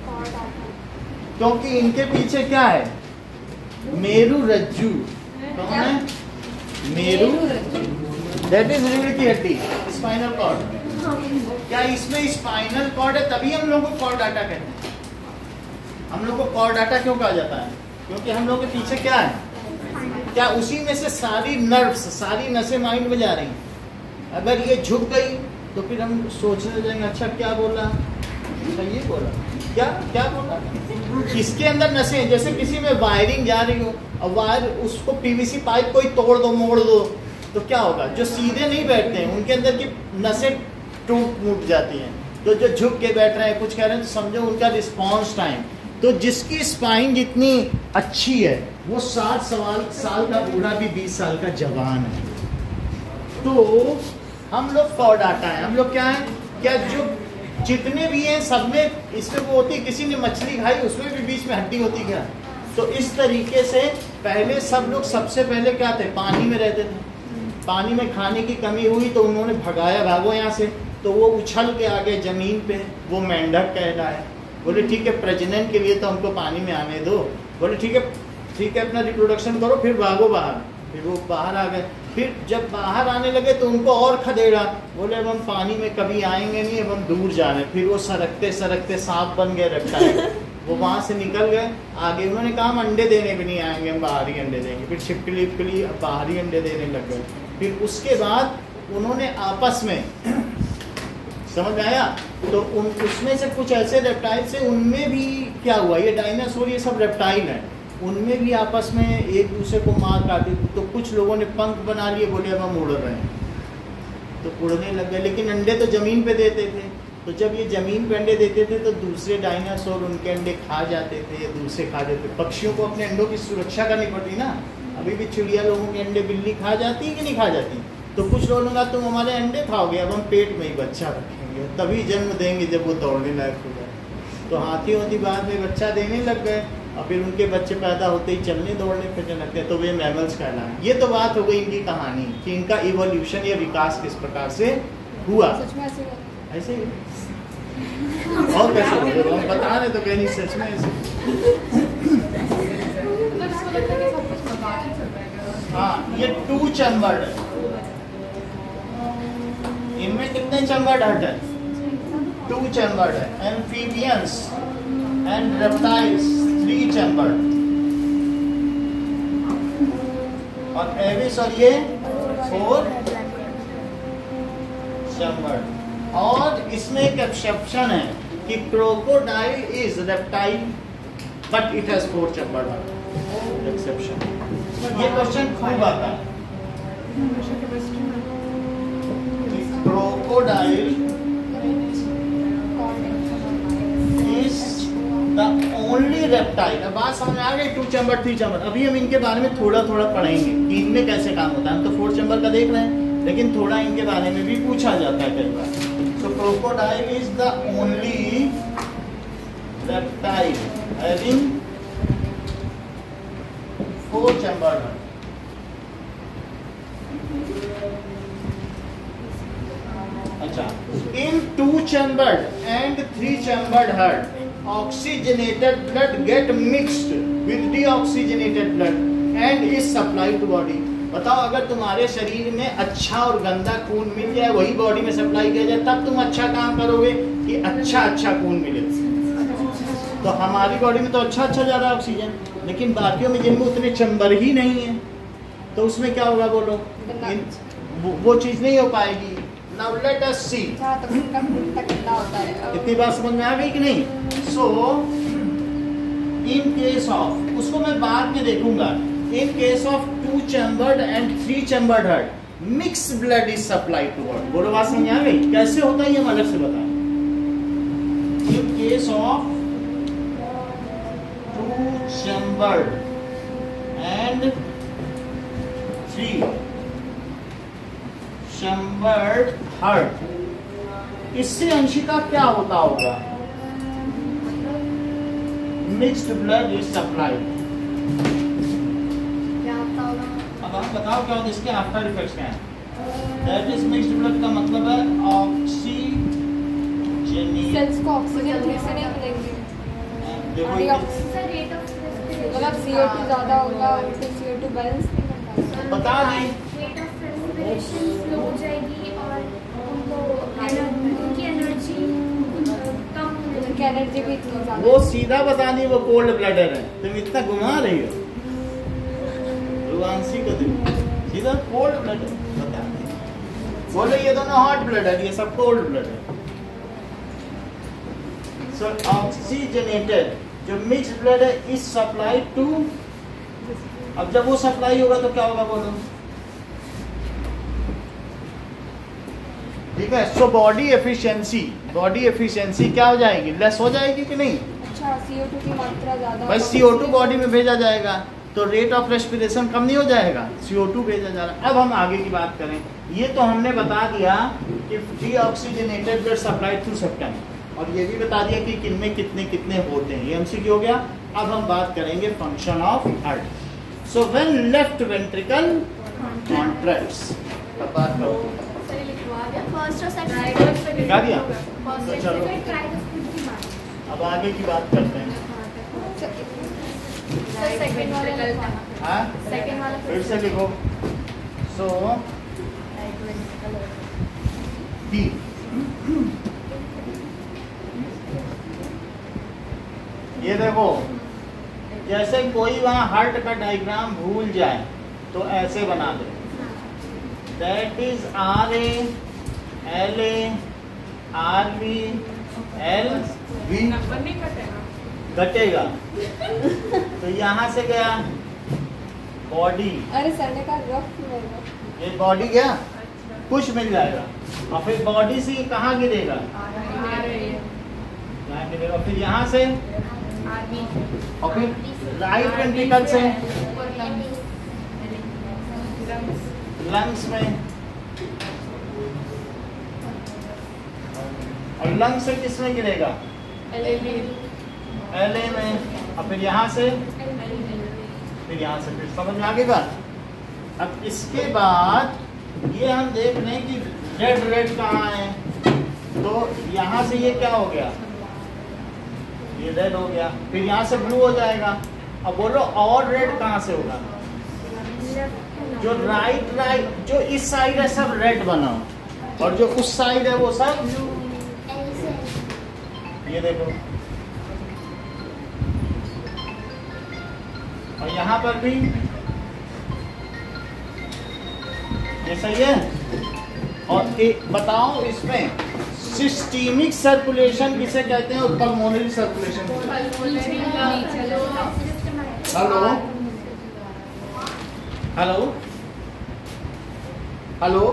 क्योंकि इनके पीछे क्या है? मेरु रज्जु। कौन है? मेरु, दैट इज रीढ़ की हड्डी, स्पाइनल कॉर्ड। क्या इसमें स्पाइनल कॉर्ड है? तभी हम लोग को कॉर्डाटा कहते हैं। हम लोग को कॉर्डाटा क्यों कहा जाता है? क्योंकि हम लोग के पीछे क्या है? क्या उसी में से सारी नर्व्स, सारी नसें माइंड में जा रही हैं। अगर ये झुक गई तो फिर हम सोचने जाएंगे, अच्छा क्या बोला, अच्छा ये बोला, क्या क्या बोला। इसके अंदर नसें, जैसे किसी में वायरिंग जा रही हो और वायर, उसको पीवीसी पाइप कोई तोड़ दो, मोड़ दो, तो क्या होगा? जो सीधे नहीं बैठते हैं उनके अंदर की नसें टूट फूट जाती हैं। तो जो झुक के बैठ रहे हैं, कुछ कह रहे हैं, तो समझो उनका रिस्पॉन्स टाइम। तो जिसकी स्पाइन जितनी अच्छी है वो साठ सवाल साल का बूढ़ा भी बीस साल का जवान है। तो हम लोग कॉर्डाटा है। हम लोग क्या है? क्या जो जितने भी हैं सब में इसमें वो होती है, किसी ने मछली खाई उसमें भी बीच में हड्डी होती क्या? तो इस तरीके से पहले सब लोग, सबसे पहले क्या थे? पानी में रहते थे। पानी में खाने की कमी हुई तो उन्होंने भगाया, भागो यहाँ से। तो वो उछल के आ गए जमीन पे, वो मेंढक कहलाए। बोले ठीक है, प्रजनन के लिए तो हमको पानी में आने दो। बोले ठीक है ठीक है, अपना रिप्रोडक्शन करो, फिर भागो बाहर। फिर वो बाहर आ गए। फिर जब बाहर आने लगे तो उनको और खदेड़ा। बोले अब हम पानी में कभी आएंगे नहीं, अब हम दूर जा रहे हैं। फिर वो सरकते सरकते सांप बन गए, रेप्टाइल। वो वहाँ से निकल गए आगे। उन्होंने कहा हम अंडे देने भी नहीं आएंगे, हम बाहरी अंडे देंगे। फिर छिपकली विपकली बाहरी अंडे देने लग गए। फिर उसके बाद उन्होंने आपस में समझ में आया, तो उन उसमें से कुछ ऐसे रेप्टाइल से, उनमें भी क्या हुआ, ये डायनासोर ये सब रेप्टाइल है, उनमें भी आपस में एक दूसरे को मार काटी। तो कुछ लोगों ने पंख बना लिए, बोले अब हम उड़ रहे हैं, तो उड़ने लग गए। लेकिन अंडे तो ज़मीन पे देते थे। तो जब ये ज़मीन पे अंडे देते थे तो दूसरे डायनासोर उनके अंडे खा जाते थे या दूसरे खा जाते। पक्षियों को अपने अंडों की सुरक्षा करनी पड़ती ना। अभी भी चिड़िया लोगों के अंडे बिल्ली खा जाती है कि नहीं खा जाती? तो कुछ लोगों ने कहा तुम हमारे अंडे खाओगे, अब हम पेट में ही बच्चा रखेंगे, तभी जन्म देंगे जब वो दौड़ने लायक हो जाए। तो हाथी होती बाद में बच्चा देने लग गए और फिर उनके बच्चे पैदा होते ही चलने दौड़ने फिरने लगते हैं। तो वे मैमल्स कहलाए। ये तो बात हो गई इनकी कहानी कि इनका इवोल्यूशन या विकास किस प्रकार से हुआ। ऐसे ही और कैसे हो गया? हम बता रहे तो कह नहीं, सच में ऐसे। हाँ, ये टू चैम्बर्ड है। इनमें कितने चैम्बर्ड हट है? टू चैम्बर्ड है, amphibians and reptiles three chambered, और एविस और ये फोर चैम्बर्ड। और इसमें एक एक्सेप्शन है कि crocodile is reptile but it has four chambered, exception. ये क्वेश्चन खूब आता है। Crocodile is the only reptile. अब बात समझ आ गई, टू चैम्बर थ्री चैम्बर। अभी हम इनके बारे में थोड़ा थोड़ा पढ़ेंगे कि इनमें कैसे काम होता है। हम तो फोर चैम्बर का देख रहे हैं, लेकिन थोड़ा इनके बारे में भी पूछा जाता है कई बार। तो crocodile is the only reptile having four chambered heart. अच्छा, in two chambered and three chambered heart oxygenated blood get mixed with deoxygenated blood and is supplied to body. बताओ, अगर तुम्हारे शरीर में अच्छा और गंदा खून मिल जाए, वही बॉडी में सप्लाई किया जाए, तब तुम अच्छा काम करोगे कि अच्छा अच्छा खून मिले। तो हमारी बॉडी में तो अच्छा अच्छा जा रहा है ऑक्सीजन, लेकिन बाकियों में जिनमें उतने चैम्बर ही नहीं है, तो उसमें क्या होगा बोलो? वो, वो चीज नहीं हो पाएगी। Now let us see. इतनी बात समझ में आ गई कि नहीं? So in case of, उसको मैं बाद में देखूंगा। In case of two chambered and three chambered heart, mixed blood is supplied to body. बोलो, बात समझ आ गई? कैसे होता है ये हम अलग से बताएं। In case of two chambered and three chambered heart, इससे अंशिका क्या होता होगा? Mixed blood is supplied. अब आप बताओ क्या होता है, इसके आफ्टर इफेक्ट्स क्या है? दैट इज मिक्स्ड ब्लड का मतलब है ऑक्सीजन, सेल्स को ऑक्सीजन ठीक से नहीं मिलेंगे। देखो मतलब सी ओ टू ज्यादा होगा, फिर सी ओ टू बैलेंस नहीं करता। बता दें, स्लो हो जाएगी और उनको उनकी एनर्जी कम होने उनकी एनर्जी भी इतनी ज्यादा। वो सीधा बता दी वो कोल्ड ब्लडर है। तुम इतना घुमा रही हो रुवांशी को, तुम सीधा कोल्ड ब्लडर बता दी। बोलो ये दोनों हॉट ब्लड है, ये सब कोल्ड ब्लड है। सो ऑक्सीजनेटेड जो मिक्स्ड ब्लड है इज सप्लाइड टू। अब जब वो सप्लाई होगा तो क्या होगा बोलो? ठीक है। So body efficiency, body efficiency क्या हो जाएगी? लेस हो जाएगी कि नहीं? अच्छा, सी ओ टू की मात्रा ज्यादा। भाई सी ओ टू बॉडी में भेजा जाएगा तो रेट ऑफ रेस्पिरेशन कम नहीं हो जाएगा? सी ओ टू भेजा जा रहा है। अब हम आगे की बात करें। ये तो हमने बता दिया कि deoxygenated blood supply through septum, और ये भी बता दिया कि किनमें कितने कितने होते हैं। ये एमसीक्यू हो गया। अब हम बात करेंगे function of heart. So when left ventricle contracts, अब बात करो। फर्स्ट और सेकंड दिखा दिया? फर्स्ट तो चलो अब आगे की बात करते हैं। सेकंड वाला हाँ, सेकंड वाला फिर से लिखो। सो डी ये देखो, जैसे कोई वहां हार्ट का डायग्राम भूल जाए तो ऐसे बना दे। That is R A L A R B L B, घटेगा तो यहाँ से गया बॉडी। अरे सर ने कहा रफ मिलेगा। ये बॉडी गया, कुछ मिल जाएगा, और फिर बॉडी से कहाँ गिरेगा? यहाँ गिरेगा, फिर यहाँ से, और फिर राइट वेंट्रिकल से लंग्स में, और लंग से किस में गिरेगा? एल ए में, और फिर यहाँ से, फिर यहाँ से, फिर समझ में आ गई बात। अब इसके बाद ये हम देख रहे हैं कि रेड रेड कहाँ है, तो यहाँ से ये क्या हो गया? ये रेड हो गया, फिर यहाँ से ब्लू हो जाएगा। अब बोलो और रेड कहाँ से होगा? जो राइट राइट जो इस साइड है सब रेड बना, और जो उस साइड है वो सब ये देखो, और यहाँ पर भी ये सही है। और एक बताओ इसमें सिस्टीमिक सर्कुलेशन किसे कहते हैं और pulmonary circulation? Hello hello hello,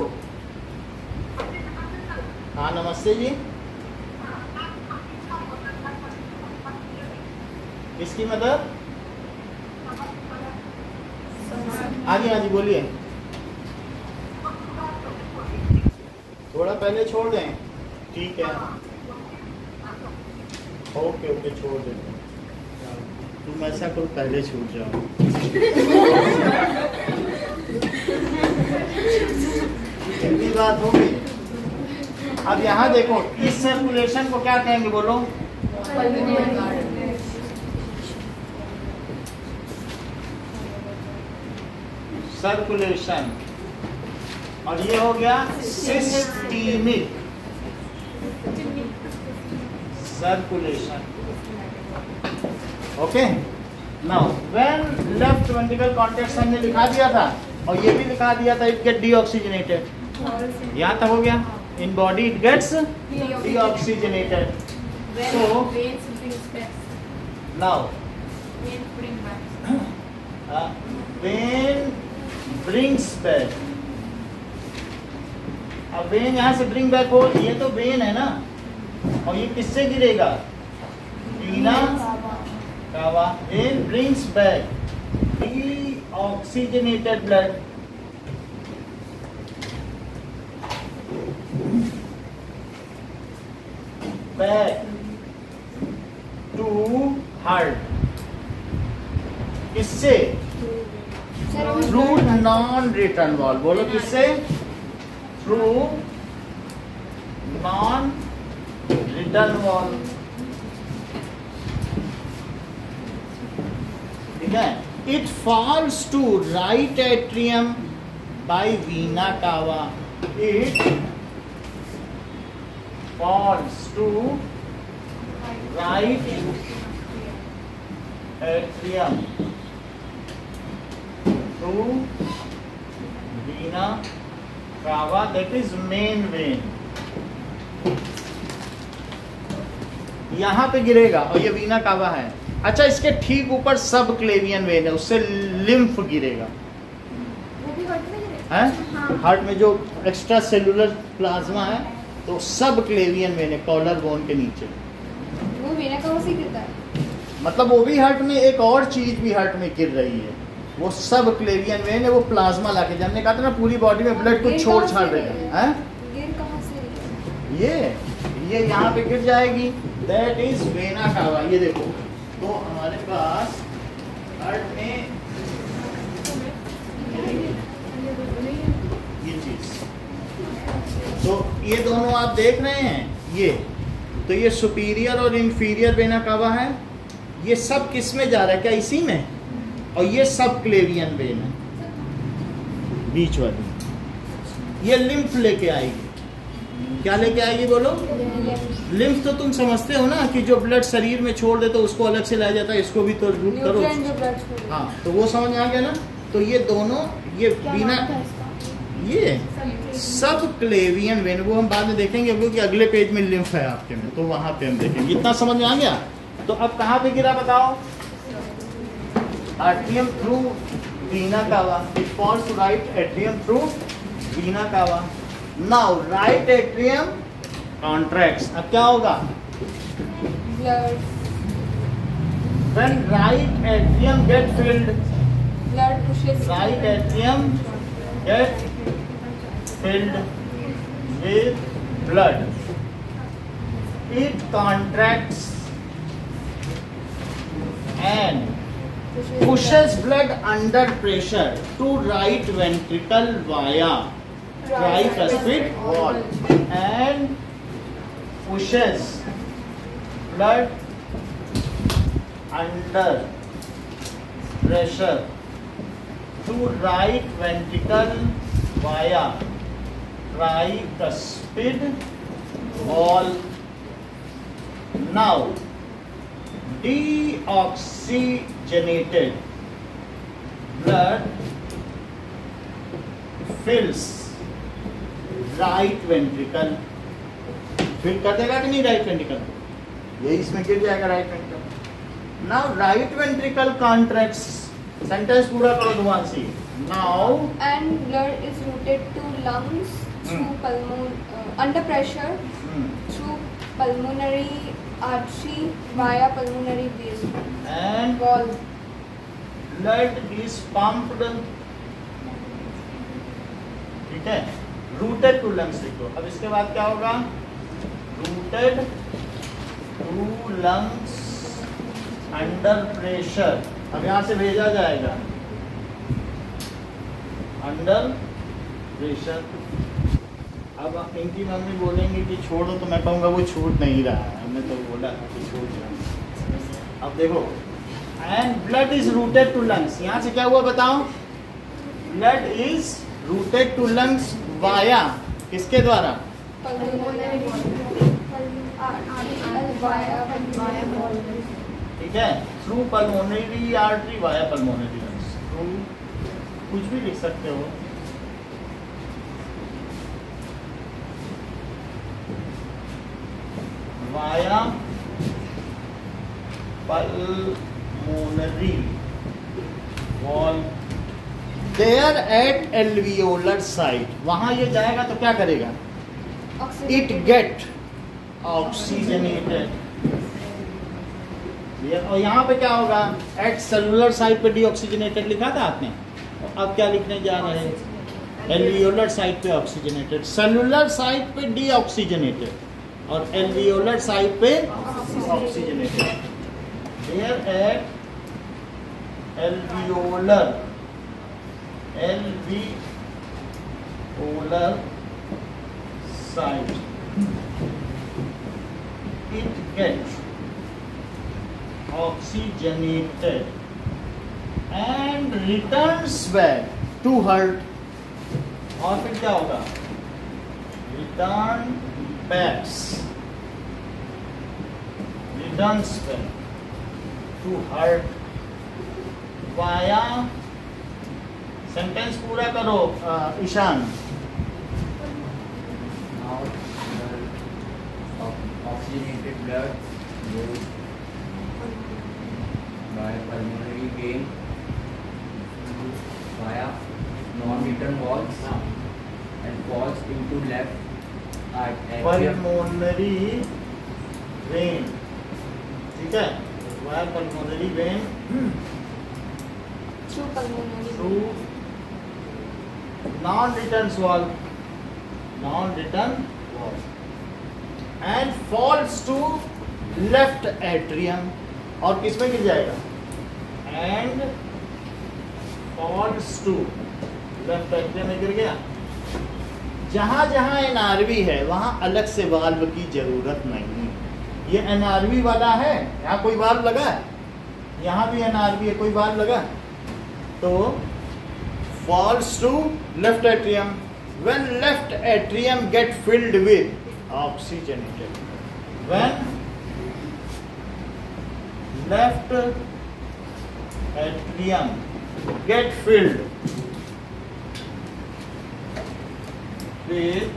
हाँ नमस्ते जी, इसकी मदद? हाँ जी हाँ जी बोलिए। थोड़ा पहले छोड़ दें, ठीक है, ओके ओके छोड़ दें। तुम ऐसा करो पहले छूट जाओ। इतनी बात होगी। अब यहाँ देखो, इस सर्कुलेशन को क्या कहेंगे बोलो? सर्कुलेशन। और ये हो गया systemic circulation. Okay, now when left ventricle contracts हमने लिखा दिया था, और ये भी लिखा दिया था इट गेट डीऑक्सीजनेटेड। यहाँ तक हो गया। In body it gets deoxygenated. So now vein brings back. अब वेन यहाँ से ब्रिंग बैक हो, ये तो वेन है ना, और ये किससे गिरेगा? Vena cava. Vein brings back deoxygenated blood back to heart. किससे? Through non return valve. बोलो किससे? Through non return valve. ठीक है। It falls to right atrium by vena cava. It falls to right atrium through vena cava, that is main vein. यहां पे गिरेगा और ये वीना कावा है। अच्छा, इसके ठीक ऊपर सब क्लेवियन वेन है, उससे लिम्फ गिरेगा। वो भी हार्ट में गिरेगा? है हाँ। हार्ट में जो एक्स्ट्रा सेलुलर प्लाज्मा है, तो सब subclavian vein collar bone के नीचे। वो वीना कावा से गिरता है? मतलब वो भी हार्ट में, एक और चीज भी हार्ट में गिर रही है, वो सब क्लेवियन वेन है। वो प्लाज्मा लाके, जब हमने कहा था ना पूरी बॉडी में ब्लड को छोड़ छाड़ देगा है। गिर कहाँ से रही है? ये ये यहाँ पे गिर जाएगी, दैट इज वेना कावा। ये देखो, तो हमारे पास हार्ट में ये चीज, तो ये दोनों आप देख रहे हैं, ये तो ये सुपीरियर और इंफीरियर वेना कावा है। ये सब किस में जा रहा है? क्या इसी में? और ये सब क्लेवियन वेन है, बीच वाली। ये लिम्फ लेके आएगी। क्या लेके आएगी बोलो? लिम्फ तो तुम समझते हो ना कि जो ब्लड शरीर में छोड़ दे तो उसको अलग से लाया जाता है, इसको भी तो रूट करो। हाँ, तो वो समझ में आ गया ना। तो ये दोनों, ये बिना, ये सब क्लेवियन वेन, वो हम बाद में देखेंगे क्योंकि अगले पेज में लिम्फ है आपके में, तो वहां पे हम देखेंगे। इतना समझ में आ गया? तो अब कहाँ पे गिरा बताओ? Atrium through vena cava. It falls to right atrium through vena cava. Now right atrium contracts. अब क्या होगा? Blood When right atrium get filled, blood pushes right atrium get filled with blood. It contracts and pushes blood under pressure to right ventricle via tricuspid wall and pushes blood under pressure to right ventricle via tricuspid wall. Now deoxygenated blood fills right ventricle. Fill कर देगा कि नहीं right ventricle? ये इसमें गिर जाएगा right ventricle. Now right ventricle contracts. Sentence पूरा करो दुआंसी. Now and blood is routed to lungs through Hmm. pulmon uh, under pressure through pulmonary artery via pulmonary vein and wall. blood is pumped. ठीक है, rooted to lungs लिखो. अब इसके बाद क्या होगा? Routed to lungs under pressure. अब यहां से भेजा जाएगा अंडर प्रेशर. अब इनकी मम्मी बोलेंगे कि छोड़ो, तो मैं कहूँगा वो छूट नहीं रहा है, हमने तो बोला कि छूट रहा. अब देखो, and blood is routed to lungs. यहाँ से क्या हुआ बताओ? Blood is routed to lungs via किसके द्वारा? Pulmonary via via wall. ठीक है, through pulmonary artery via pulmonary lungs. Through कुछ भी लिख सकते हो. Via pulmonary valve there at alveolar site. वहां ये जाएगा तो क्या करेगा? It get oxygenated. और यहाँ पे क्या होगा? एट सेलुलर साइट पे डीऑक्सीजनेटेड लिखा था आपने. अब क्या लिखने जा रहे हैं? एल्वियोलर साइट पे ऑक्सीजनेटेड. सेलुलर साइट पे डीऑक्सीजनेटेड और एल्वियोलर साइट पे oxygenated. There at alveolar alveolar site it gets oxygenated and returns back to heart. और फिर क्या होगा? Return backs returns back to heart via. Sentence पूरा करो Ishan. Oxygenated blood goes by pulmonary vein via non-return valves and falls into left atrium. Pulmonary vein. ठीक है, via pulmonary vein Through pulmonary through non return valve non return valve and falls to left atrium. और किसमें गिर जाएगा? And falls to left atrium में गिर गया. जहां जहां एनआरवी है वहां अलग से वाल्व की जरूरत नहीं. ये एनआरवी वाला है, यहाँ कोई वाल्व लगा है, यहाँ भी एनआरवी है, कोई वाल्व लगा. तो falls to left atrium. When left atrium get filled with oxygenated. When left atrium get filled with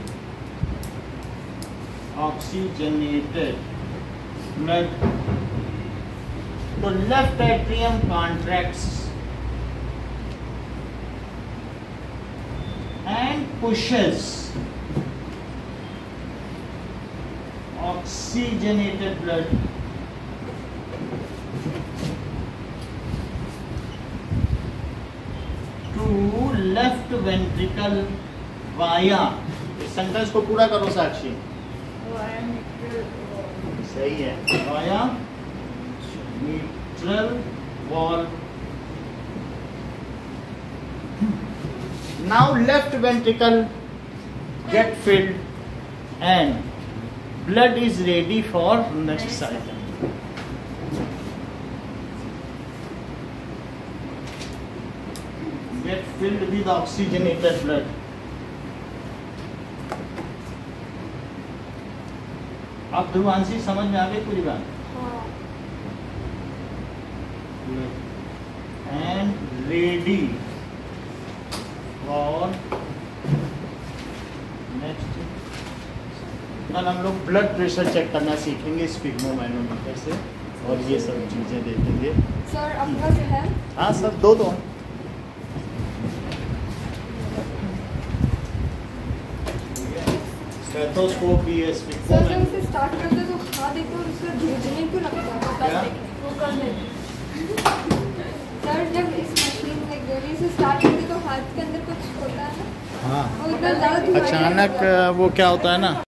oxygenated blood, तो left atrium contracts and pushes oxygenated blood to left ventricle via. इस sentence को पूरा करो साक्षी. सही है. via mitral valve. Now left ventricle get filled and blood is ready for next cycle. Get filled with oxygenated blood. अब ध्रुवांशी समझ में आ गई पूरी बात? हाँ एंड रेडी और नेक्स्ट कल हम लोग ब्लड प्रेशर चेक करना सीखेंगे स्पिग्मोमैनोमीटर से और ये सब चीज़ें देखेंगे। सर आपके पास है? हाँ सर, दो दो स्टेथोस्कोप भी है, सर जब स्पिग्मोमैन इसे स्टार्ट करते हैं तो हाथ एक और उसका भेजने क्यों लगता क्या? है? वो कर लेते सर जब इस मशीन में गोली से स्टार्ट करते तो हाथ के अंदर कुछ होता है ना? हाँ वो इतना ज़्यादा धुआं अचानक नहीं वो क्या होता है ना